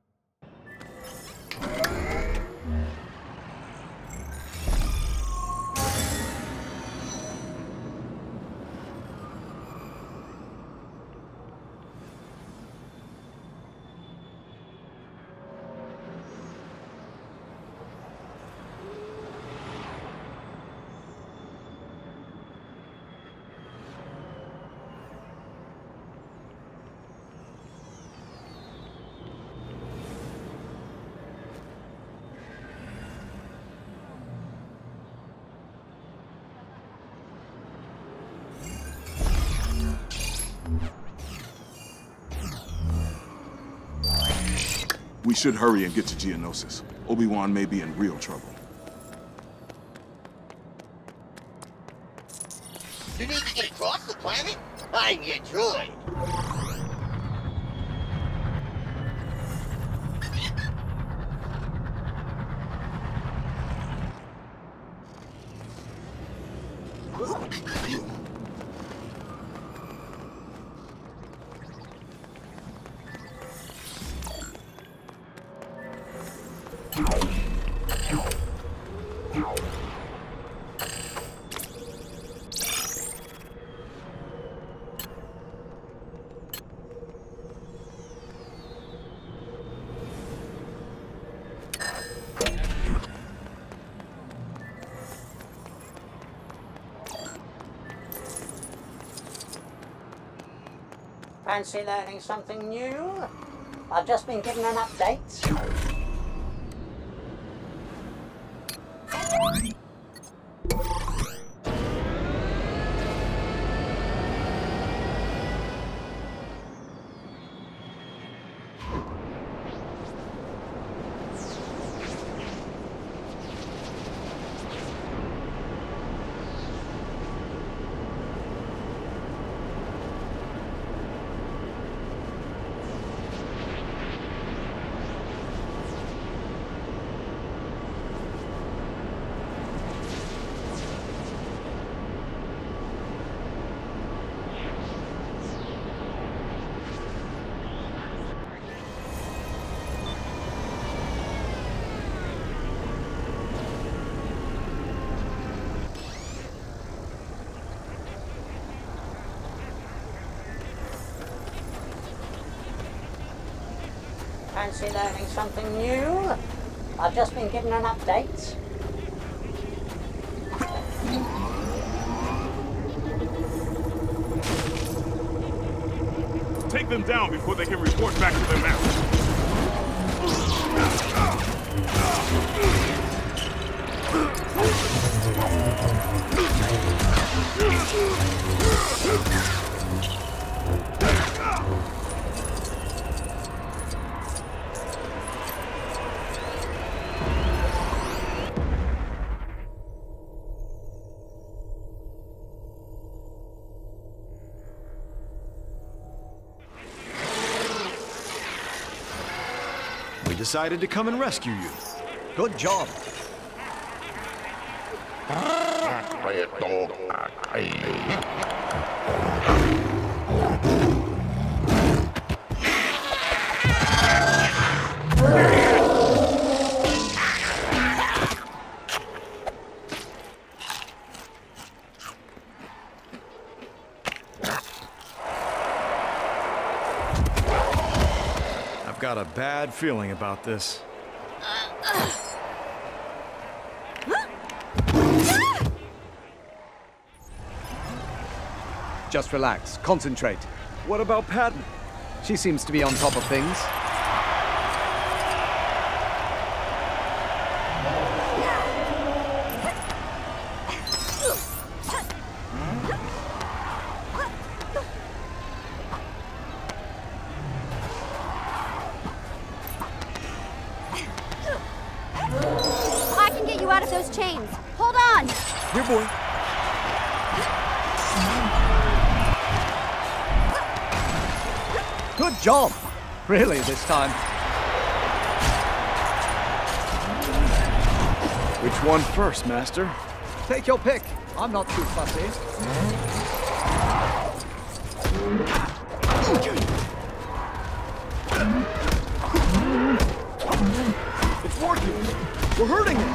We should hurry and get to Geonosis. Obi-Wan may be in real trouble. You need to get across the planet? I'm your droid. Fancy learning something new? I've just been given an update. Fancy learning something new? I've just been given an update. Take them down before they can report back to their master. We decided to come and rescue you. Good job. I've got a bad feeling about this. Just relax. Concentrate. What about Patton? She seems to be on top of things. I can get you out of those chains. Hold on! Here, boy. Good job! Really, this time. Which one first, Master? Take your pick. I'm not too fussy. It's working! We're hurting him!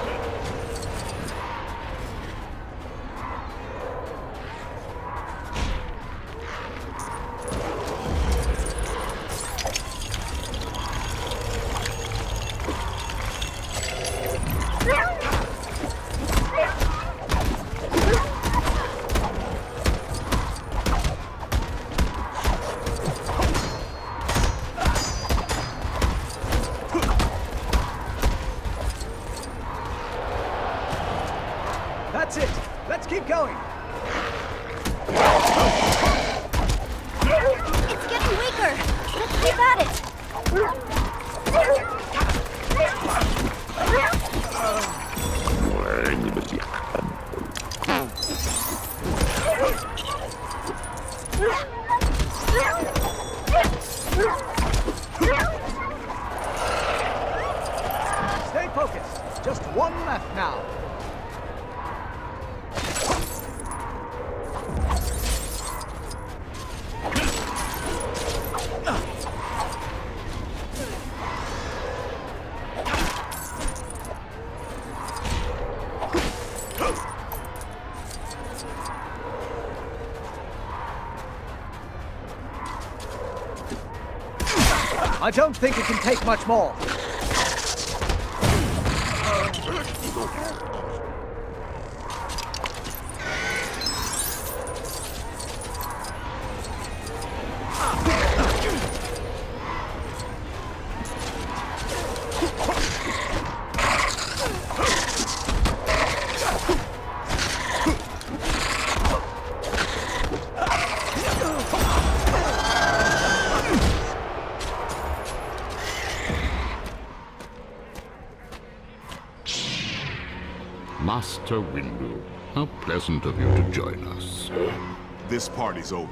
That's it. Let's keep going. It's getting weaker. Let's keep at it. Stay focused. Just one left now. I don't think it can take much more. Master Windu. How pleasant of you to join us. This party's over.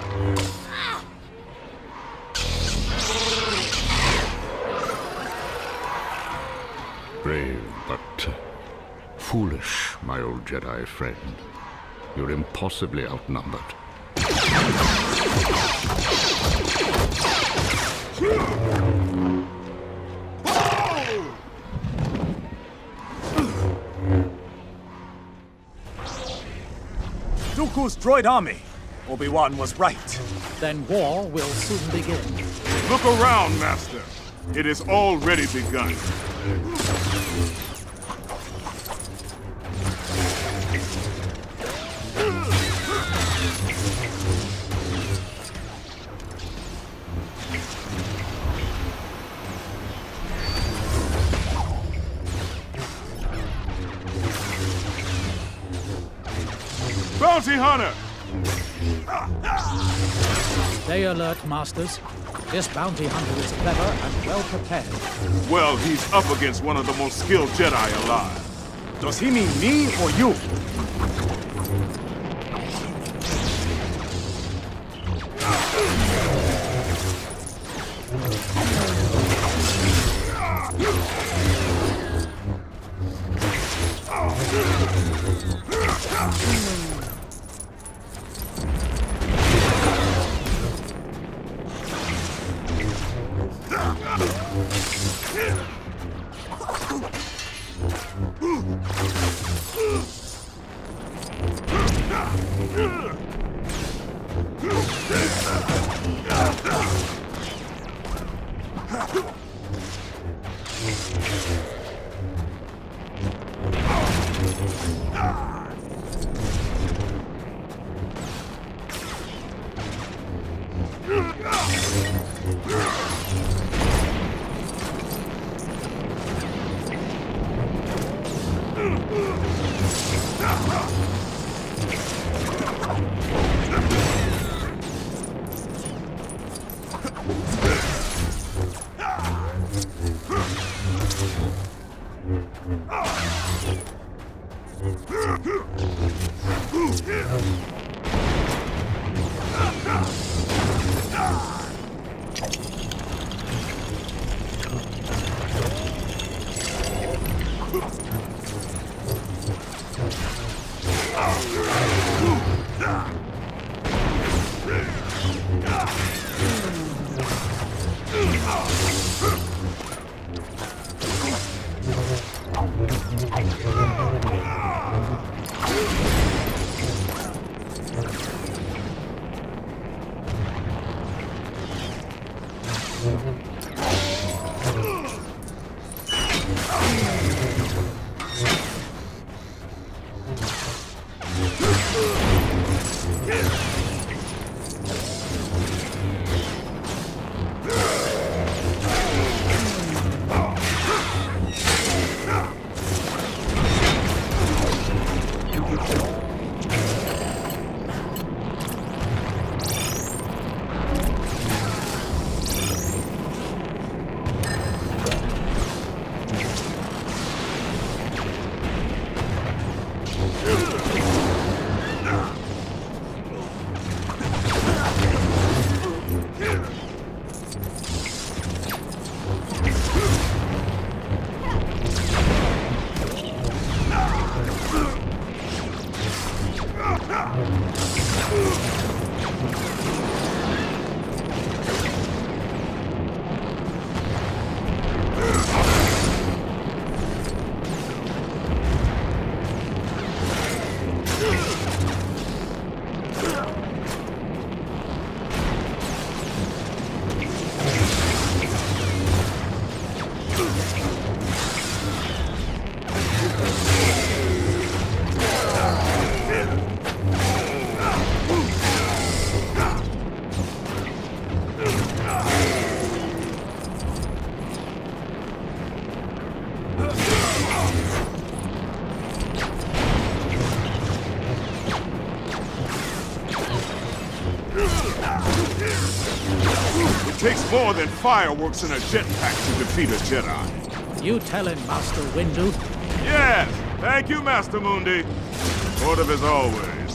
Brave, but uh, foolish, my old Jedi friend. You're impossibly outnumbered. Dooku's droid army. Obi-Wan was right. Then war will soon begin. Look around, Master. It has already begun. Bounty Hunter! Stay alert, Masters. This bounty hunter is clever and well prepared. Well, he's up against one of the most skilled Jedi alive. Does he mean me or you? It takes more than fireworks and a jetpack to defeat a Jedi. You tell him, Master Windu. Yes! Thank you, Master Mundi. Supportive as always.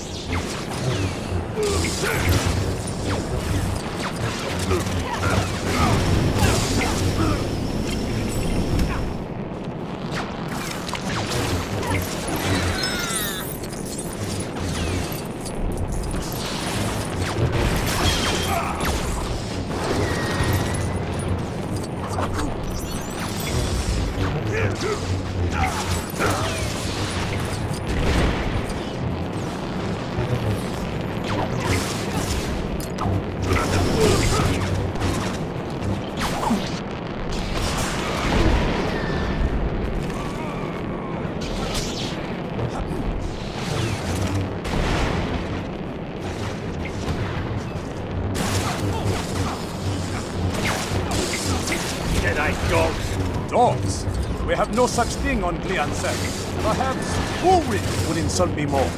Jedi dogs. Dogs? We have no such thing on Gliansek. Perhaps Ulrich would insult me more.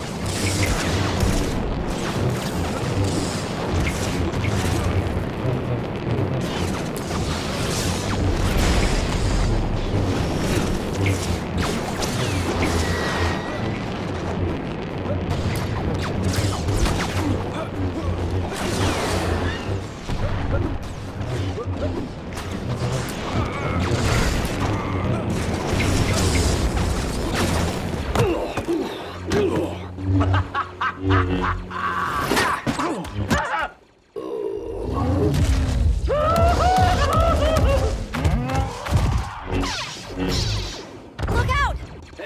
Look out!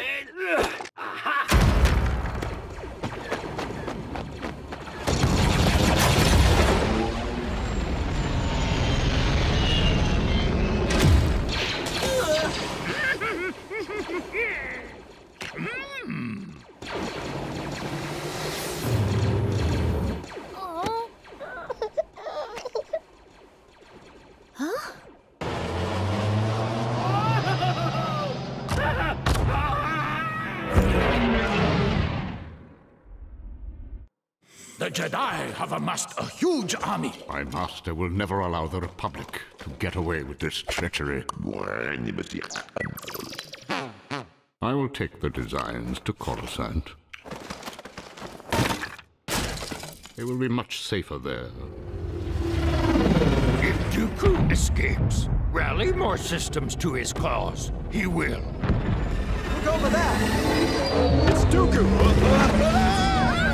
Huh? The Jedi have amassed a huge army. My master will never allow the Republic to get away with this treachery. I will take the designs to Coruscant. They will be much safer there. If Dooku escapes, rally more systems to his cause. He will. Look over there! It's Dooku!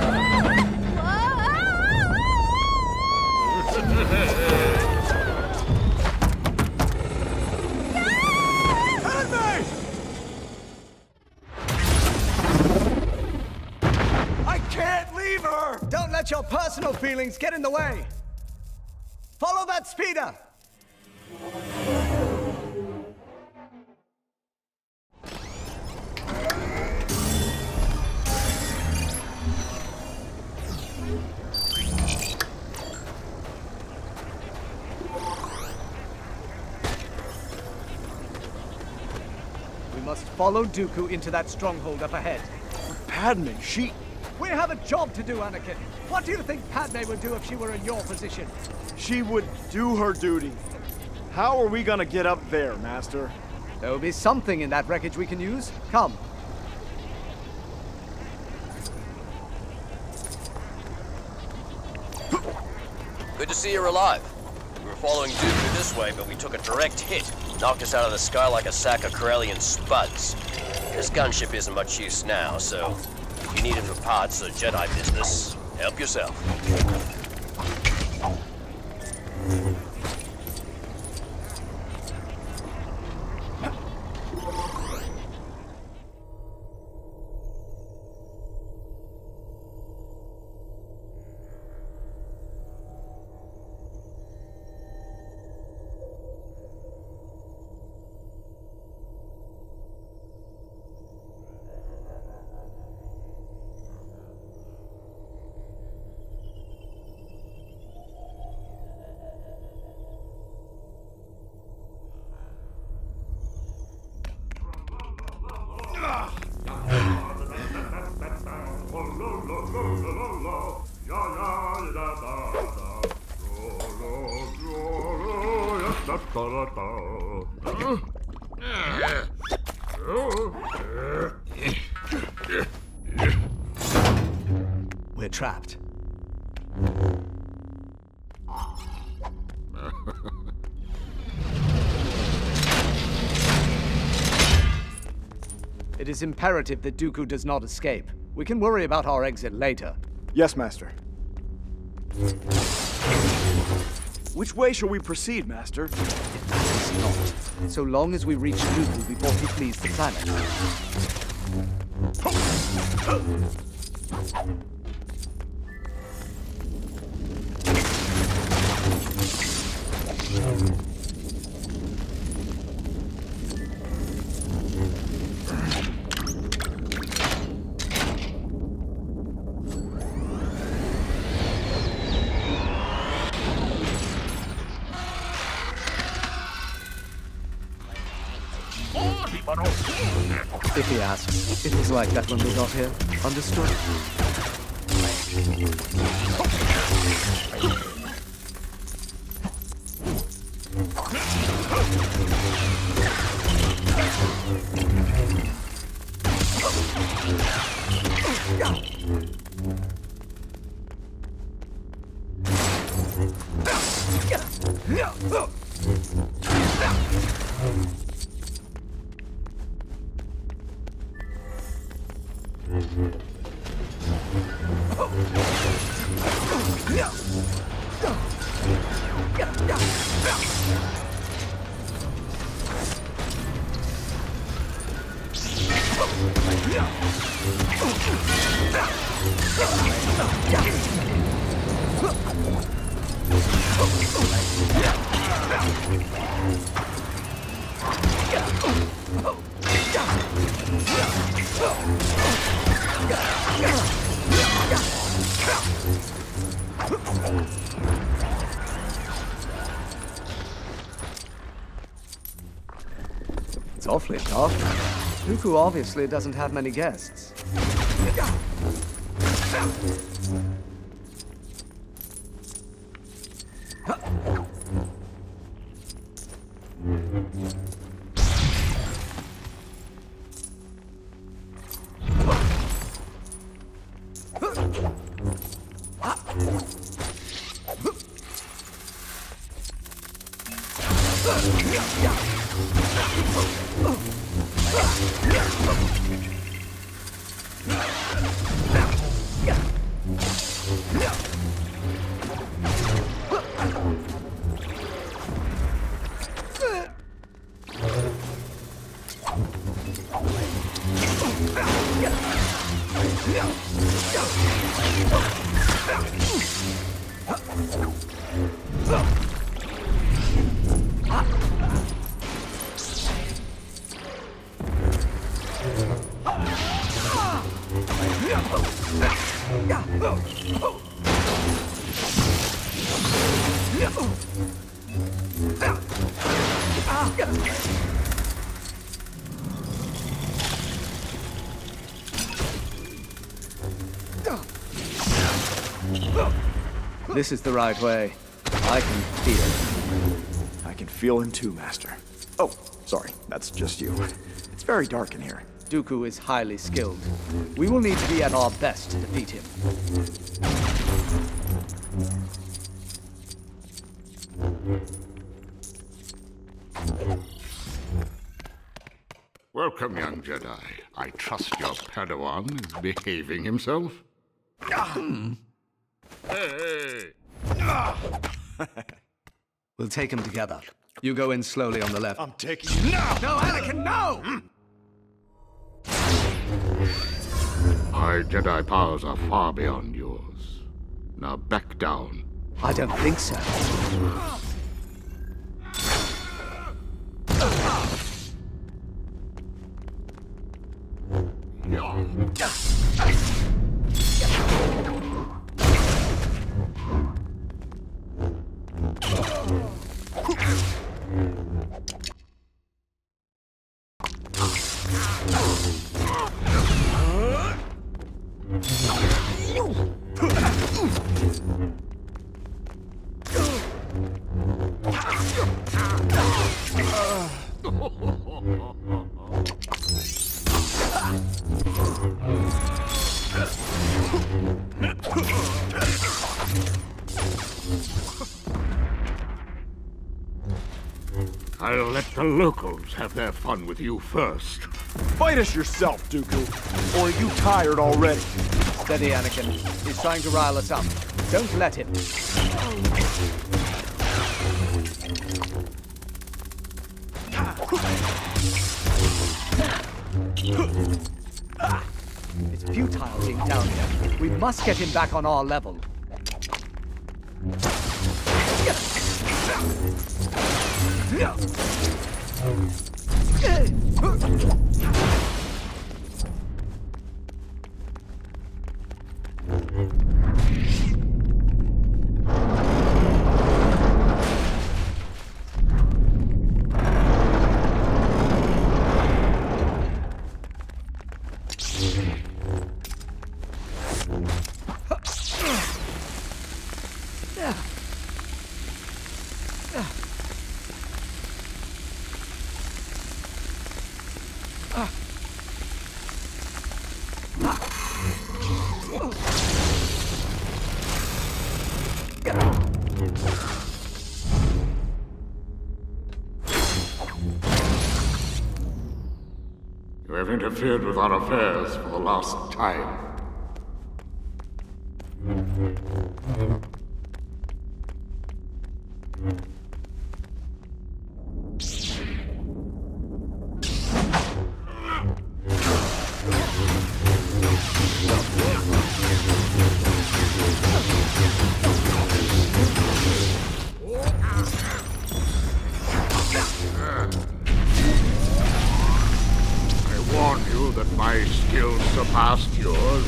I can't leave her! Don't let your personal feelings get in the way! Follow that speeder! We must follow Dooku into that stronghold up ahead. Padme, she... We have a job to do, Anakin. What do you think Padme would do if she were in your position? She would do her duty. How are we gonna get up there, Master? There will be something in that wreckage we can use. Come. Good to see you're alive. We were following Dooku this way, but we took a direct hit. Knocked us out of the sky like a sack of Corellian spuds. This gunship isn't much use now, so if you need it for parts or Jedi business, help yourself. we're trapped. It is imperative that Dooku does not escape. We can worry about our exit later. Yes, Master. Which way shall we proceed, Master? It matters not, so long as we reach Dooku before he flees the planet. If he asks, it was like that when we got here. Understood? It's awfully dark. Dooku obviously doesn't have many guests. This is the right way. I can feel it. I can feel him too, Master. Oh, sorry, that's just you. It's very dark in here. Dooku is highly skilled. We will need to be at our best to defeat him. Welcome, young Jedi. I trust your Padawan is behaving himself. Hmm. Hey! We'll take him together. You go in slowly on the left. I'm taking you. No! No, Anakin, no! My Jedi powers are far beyond yours. Now back down. I don't think so. I'll let the locals have their fun with you first. Fight us yourself, Dooku. Or are you tired already? Steady, Anakin. He's trying to rile us up. Don't let him. It's futile being down here. We must get him back on our level. You have interfered with our affairs for the last time. I warn you that my skills surpassed yours.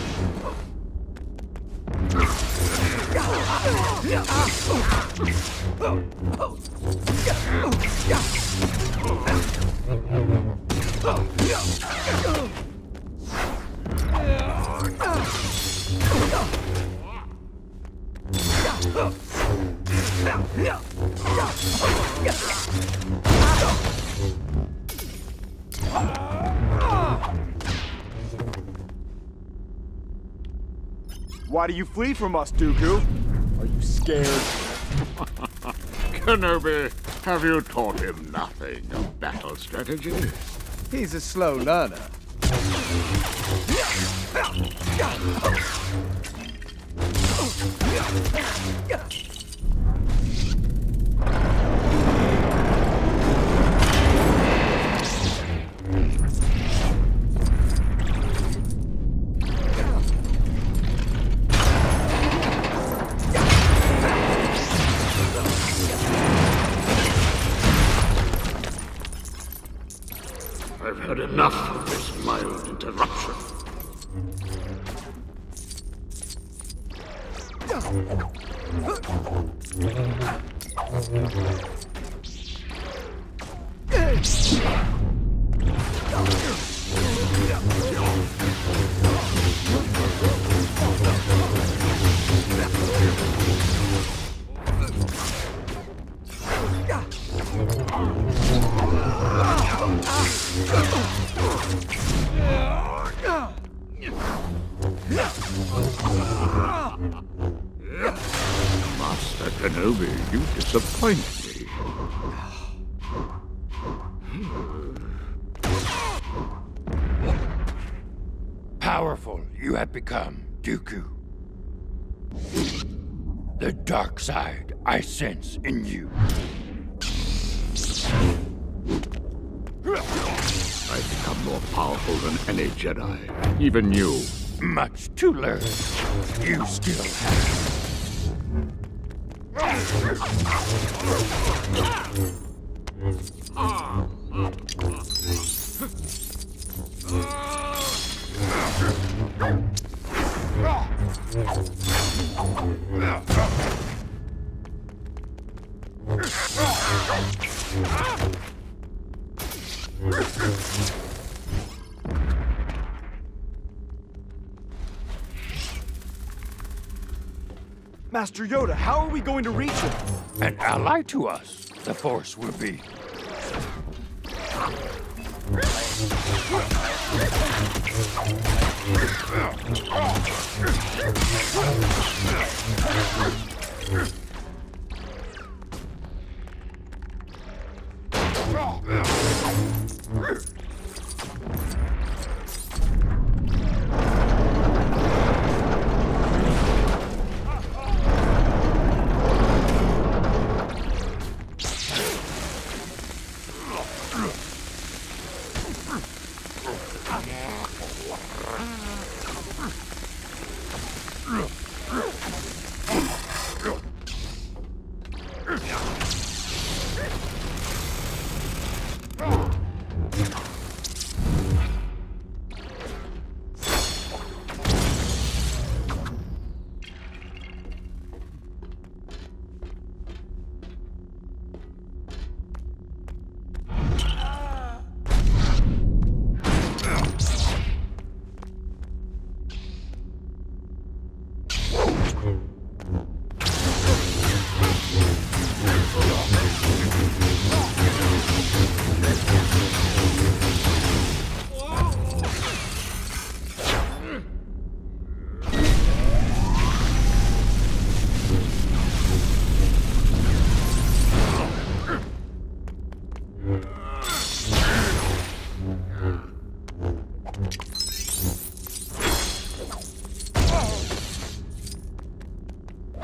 Why do you flee from us, Dooku? Are you scared? Kenobi, have you taught him nothing of battle strategy? He's a slow learner. I've had enough of this mild interruption. Master Kenobi, you disappoint me. Powerful you have become, Dooku. The dark side I sense in you. I've become more powerful than any Jedi. Even you. Much to learn. You still have. Master Yoda, how are we going to reach him? An ally to us, the Force will be.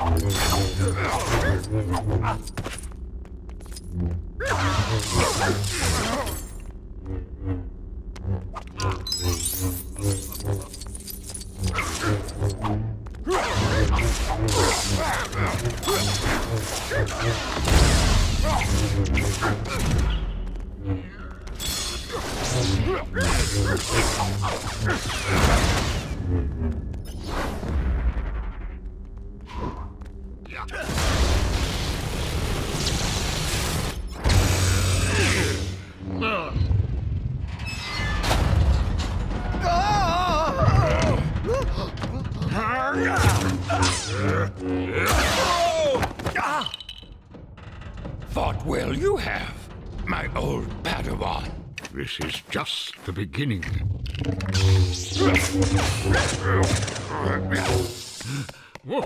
Fought well you have, my old Padawan. This is just the beginning. Whoa.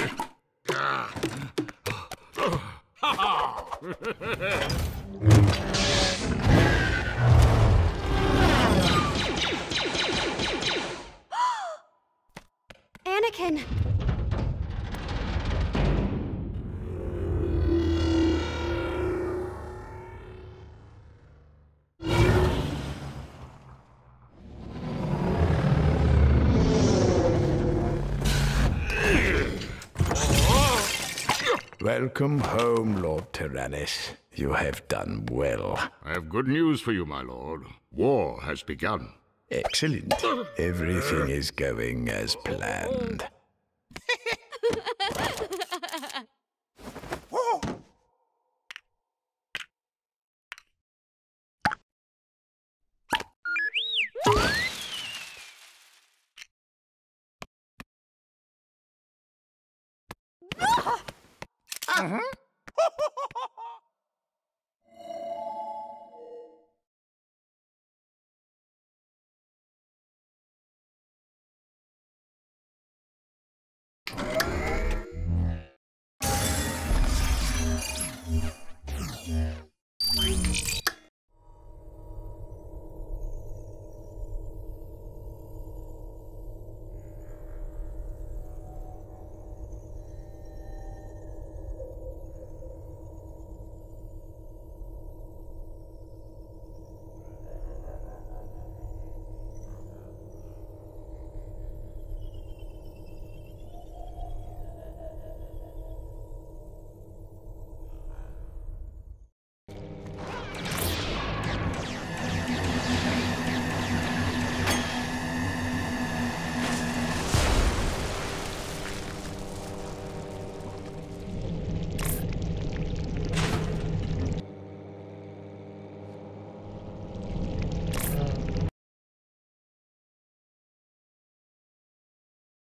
Anakin! Welcome home, Lord Tyrannus. You have done well. I have good news for you, my lord. War has begun. Excellent. Everything is going as planned. Uh-huh.